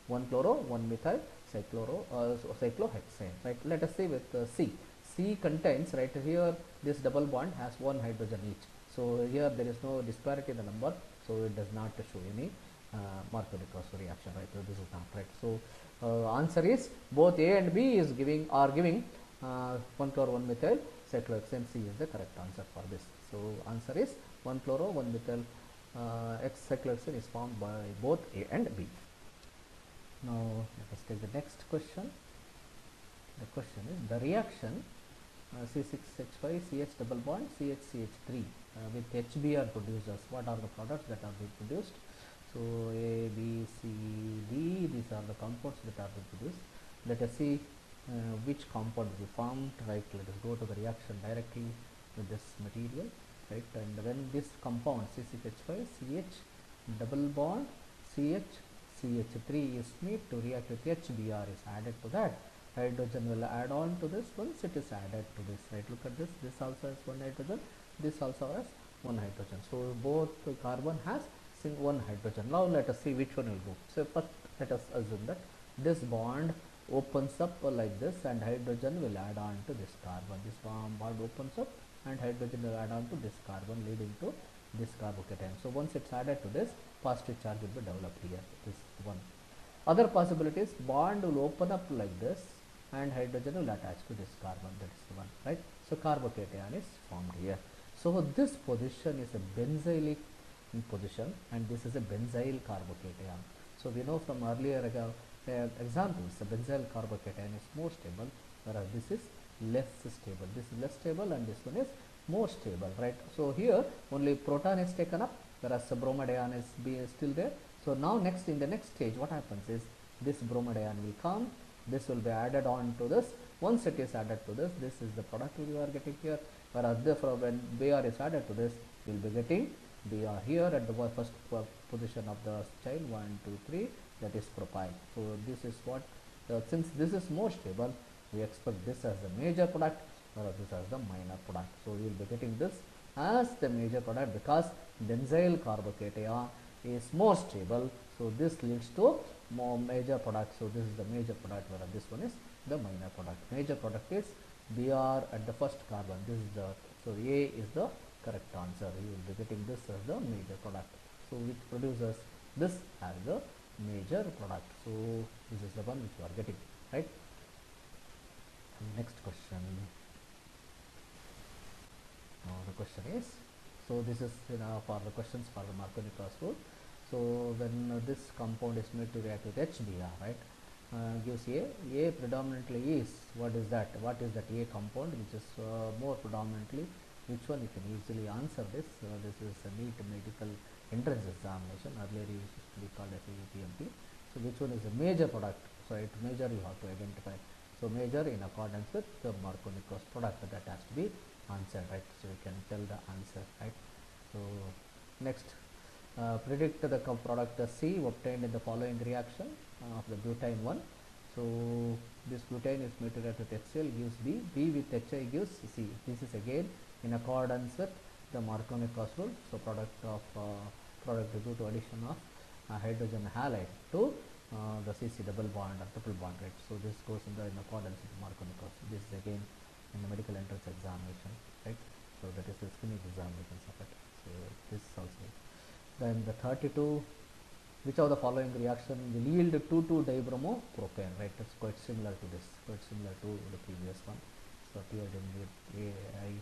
Speaker 1: 1 chloro, 1 methyl cyclohexane, right. Let us see with C. C contains, right here, this double bond has 1 hydrogen each. So here there is no disparity in the number, so it does not show any Markownikof reaction, right. So this is not right. So answer is both A and B is giving 1 chloro 1 methyl cyclohexane. C is the correct answer for this. So answer is 1 chloro 1 methyl X cyclohexane is formed by both A and B. Now let us take the next question. The question is the reaction C6H5 CH double bond CH3 with HBr produces. What are the products that are being produced? So A, B, C, D, these are the compounds that are being produced. Let us see which compound will be formed, right. Let us go to the reaction directly with this material, right. And when this compound C6H5 CH double bond CH3 is made to react with HBr is added to that, hydrogen will add on to this once it is added to this, right. Look at this, this also has 1 hydrogen, this also has 1 hydrogen. So both carbon has 1 hydrogen. Now let us see which one will go. So first let us assume that this bond opens up like this and hydrogen will add on to this carbon. This bond opens up and hydrogen will add on to this carbon, leading to this carbocation. So once it's added to this, positive charge will be developed here, this one. Other possibilities, bond will open up like this and hydrogen will attach to this carbon, that is the one, right. So carbocation is formed here. So this position is a benzylic position and this is a benzyl carbocation. So we know from earlier examples, the benzyl carbocation is more stable, whereas this is less stable. This is less stable and this one is more stable, right. So here only proton is taken up, whereas the bromide is still there. So now next, in the next stage, what happens is this bromide ion will come, this will be added on to this. Once it is added to this, this is the product we are getting here, whereas when Br is added to this, we will be getting Br here at the first position of the chain 1, 2, 3, that is propyl. So this is what, since this is more stable, we expect this as the major product, whereas this as the minor product. So we will be getting this as the major product because benzyl carbocation is more stable. So this leads to more major product. So this is the major product, whereas this one is the minor product. Major product is Br at the first carbon. This is the, so A is the correct answer. You will be getting this as the major product. So which produces this as the major product. So this is the one which you are getting, right. Next question. Now the question is, so this is for the questions for the Markownikof rule. So when this compound is made to react with HBr, right, gives A predominantly is, what is that? What is that A compound which is more predominantly? Which one? You can easily answer this. This is a NEET medical entrance examination. Earlier it used to be called as PMP. So which one is a major product? So it major you have to identify. So major in accordance with the Markownikof product, that has to be answered, right. So you can tell the answer, right. So next, predict the product C obtained in the following reaction of the butane 1. So this butane is made to react with HCl, gives B, B with HI gives C. This is again in accordance with the Markownikof rule. So product due to addition of hydrogen halide to the CC double bond or triple bond, right. So this goes in accordance with Markownikof. This is again in the medical entrance examination, right. So that is the screening examinations of it. So this also. Then the 32, which of the following reaction will yield 2,2-dibromopropane, right. It's quite similar to this, quite similar to the previous one. So appeared in the AI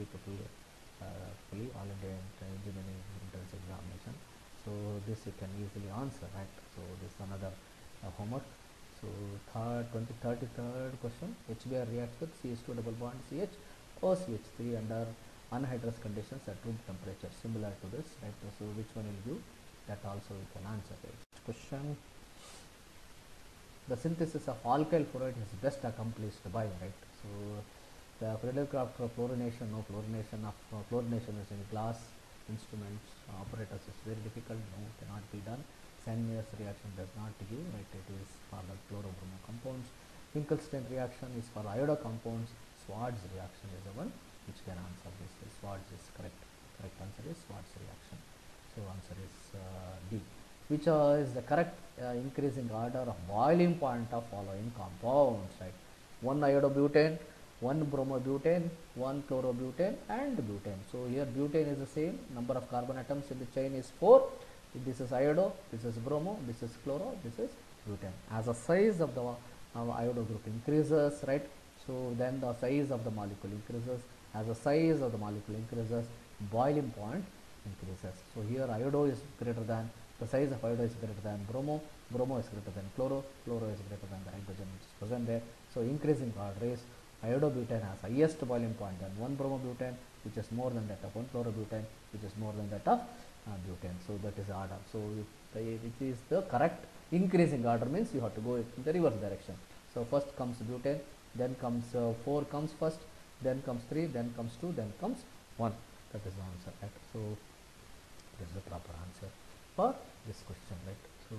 Speaker 1: all India engineering entrance examination. So this you can easily answer, right. So this is another homework. So 33rd question, HBr reacts with CH2 double bond CH or CH3 under anhydrous conditions at room temperature, similar to this, right. So which one will give? That also we can answer. Next question, the synthesis of alkyl fluoride is best accomplished by, right. So the predictor of fluorination, no fluorination of fluorination is in glass instruments apparatus is very difficult, no, cannot be done. Sandmeyer's reaction does not give, right. It is for the chlorobromo compounds. Finkelstein reaction is for iodo compounds. Schwarz reaction is the one which can answer this. Schwarz is correct. Correct answer is Schwarz reaction. So answer is D. which is the correct increasing order of boiling point of following compounds, right? 1 iodobutane, 1 bromobutane, 1 chlorobutane and butane. So here butane is the same, number of carbon atoms in the chain is 4. This is iodo, this is bromo, this is chloro, this is butane. As the size of the iodo group increases, right? So then the size of the molecule increases. As the size of the molecule increases, boiling point increases. So here iodo is greater than, the size of iodo is greater than bromo, bromo is greater than chloro, chloro is greater than the hydrogen which is present there. So increasing order is iodobutane has highest boiling point than 1 bromobutane, which is more than that of 1 chlorobutane, which is more than that of butane. So that is the order. So it is the correct increasing order, means you have to go in the reverse direction. So first comes butane, then comes 4 comes first, then comes 3, then comes 2, then comes 1. That is the answer, right? So this is the proper answer for this question, right? So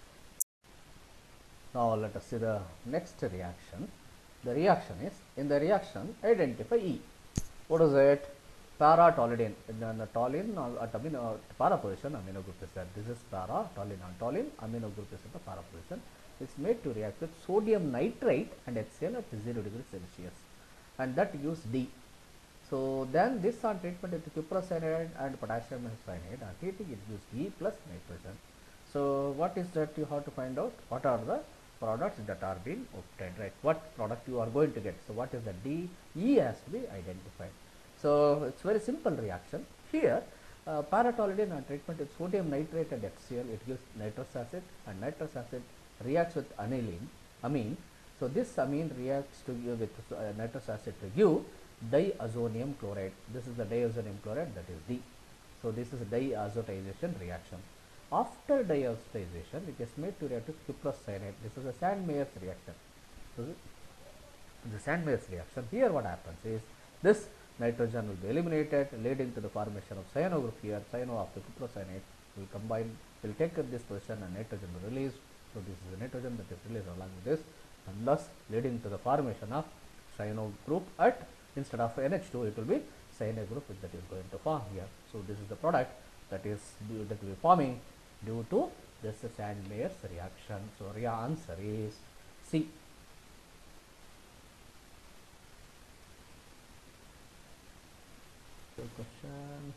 Speaker 1: now let us see the next reaction. The reaction is, in the reaction identify E. What is it? Para-toluene. The toluene at para position amino group is there. This is para-toluene and toluene amino group is at the para position. It's made to react with sodium nitrate and HCl at 0 degrees Celsius, and that gives D. So then this on treatment with cuprous cyanide and potassium cyanide on heating, it gives E plus nitrogen. So what is that you have to find out? What are the products that are being obtained, right? What product you are going to get? So what is the D? E has to be identified. So it's very simple reaction. Here para-toluene on treatment with sodium nitrate and HCl, it gives nitrous acid, and nitrous acid reacts with amine. So this amine reacts to give with nitrous acid to give diazonium chloride. This is the diazonium chloride, that is D. So this is a diazotization reaction. After diazotization, it is made to react with cuprous cyanide. This is a Sand-Meyer's reaction. So the Sand-Meyer's reaction, here what happens is, this nitrogen will be eliminated, leading to the formation of cyano group here. Cyano of the cuprous cyanide will combine, will take up this position, and nitrogen will release. So this is the nitrogen that is released along with this, and thus leading to the formation of cyano group at, instead of NH2, it will be cyanide group that is going to form here. So this is the product that will be forming due to this Sand-Meyer's reaction. So the answer is C. Question: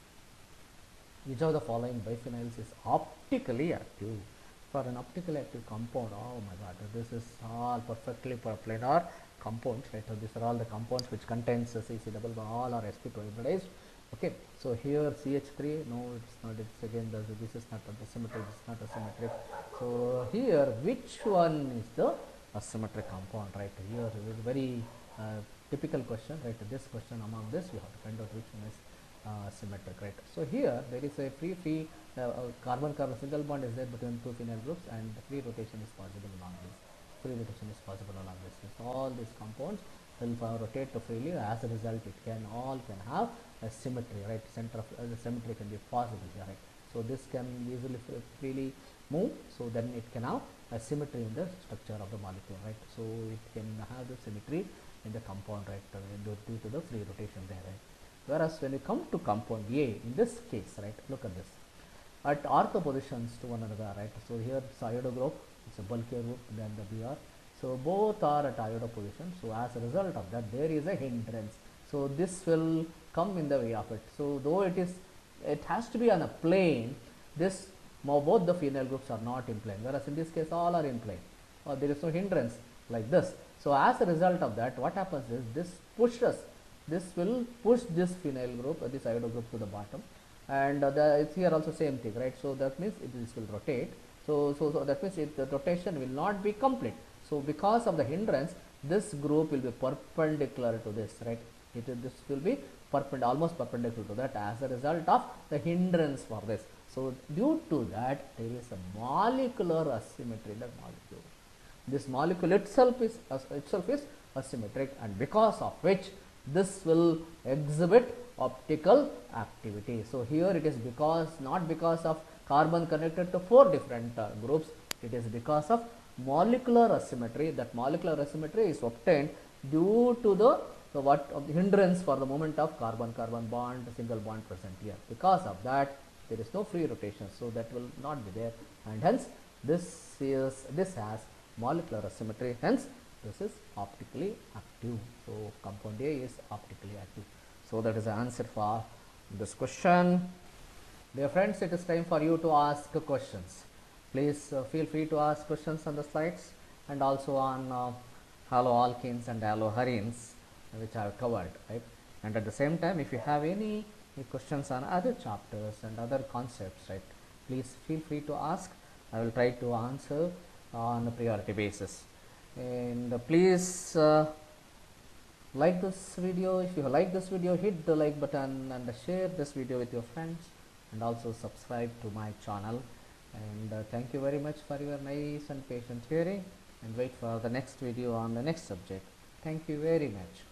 Speaker 1: which of the following biphenyls is optically active? For an optically active compound, oh my god, this is all perfectly planar compounds, right? So these are all the compounds which contains CC double bond, all are sp2 hybridized. Okay, so here CH3, no, it's not, it's again this is not asymmetric, this is not asymmetric. So here which one is the asymmetric compound, right? Here it is very typical question, right? This question, among this you have to find out which one is symmetric, right? So here there is a free carbon-carbon single bond is there between two phenyl groups, and the free rotation is possible along this. Free rotation is possible along this. So all these compounds will rotate freely. As a result, it can have a symmetry, right? Center of the symmetry can be possible here, right? So this can easily freely move. So then it can have a symmetry in the structure of the molecule, right? So it can have the symmetry in the compound, right? Due to the free rotation there, right? Whereas when you come to compound A, in this case, right? Look at this. At ortho positions to one another, right? So here it's iodo group, it's a bulkier group than the Br. So both are at iodo position. So as a result of that, there is a hindrance. So this will come in the way of it. So though it has to be on a plane, this both the phenyl groups are not in plane. Whereas in this case, all are in plane. Or there is no hindrance like this. So as a result of that, what happens is this will push this phenyl group, this iodo group to the bottom. And it's here also same thing, right? So that means this will rotate. So that means the rotation will not be complete. So because of the hindrance, this group will be perpendicular to this, right? This will be almost perpendicular to that as a result of the hindrance for this. So due to that, there is a molecular asymmetry in the molecule. This molecule itself is asymmetric, and because of which this will exhibit optical activity. So here it is not because of carbon connected to 4 different groups. It is because of molecular asymmetry. That molecular asymmetry is obtained due to the hindrance for the moment of carbon-carbon bond, single bond present here. Because of that, there is no free rotation, so that will not be there, and hence this has molecular asymmetry, hence this is optically active. So compound A is optically active. So that is the answer for this question. Dear friends, it is time for you to ask questions. Please feel free to ask questions on the slides and also on haloalkanes and haloarenes, which I have covered, right? And at the same time, if you have any questions on other chapters and other concepts, right, please feel free to ask. I will try to answer on a priority basis. And please like this video. If you like this video, hit the like button and share this video with your friends, and also subscribe to my channel. And thank you very much for your nice and patient hearing, and wait for the next video on the next subject. Thank you very much.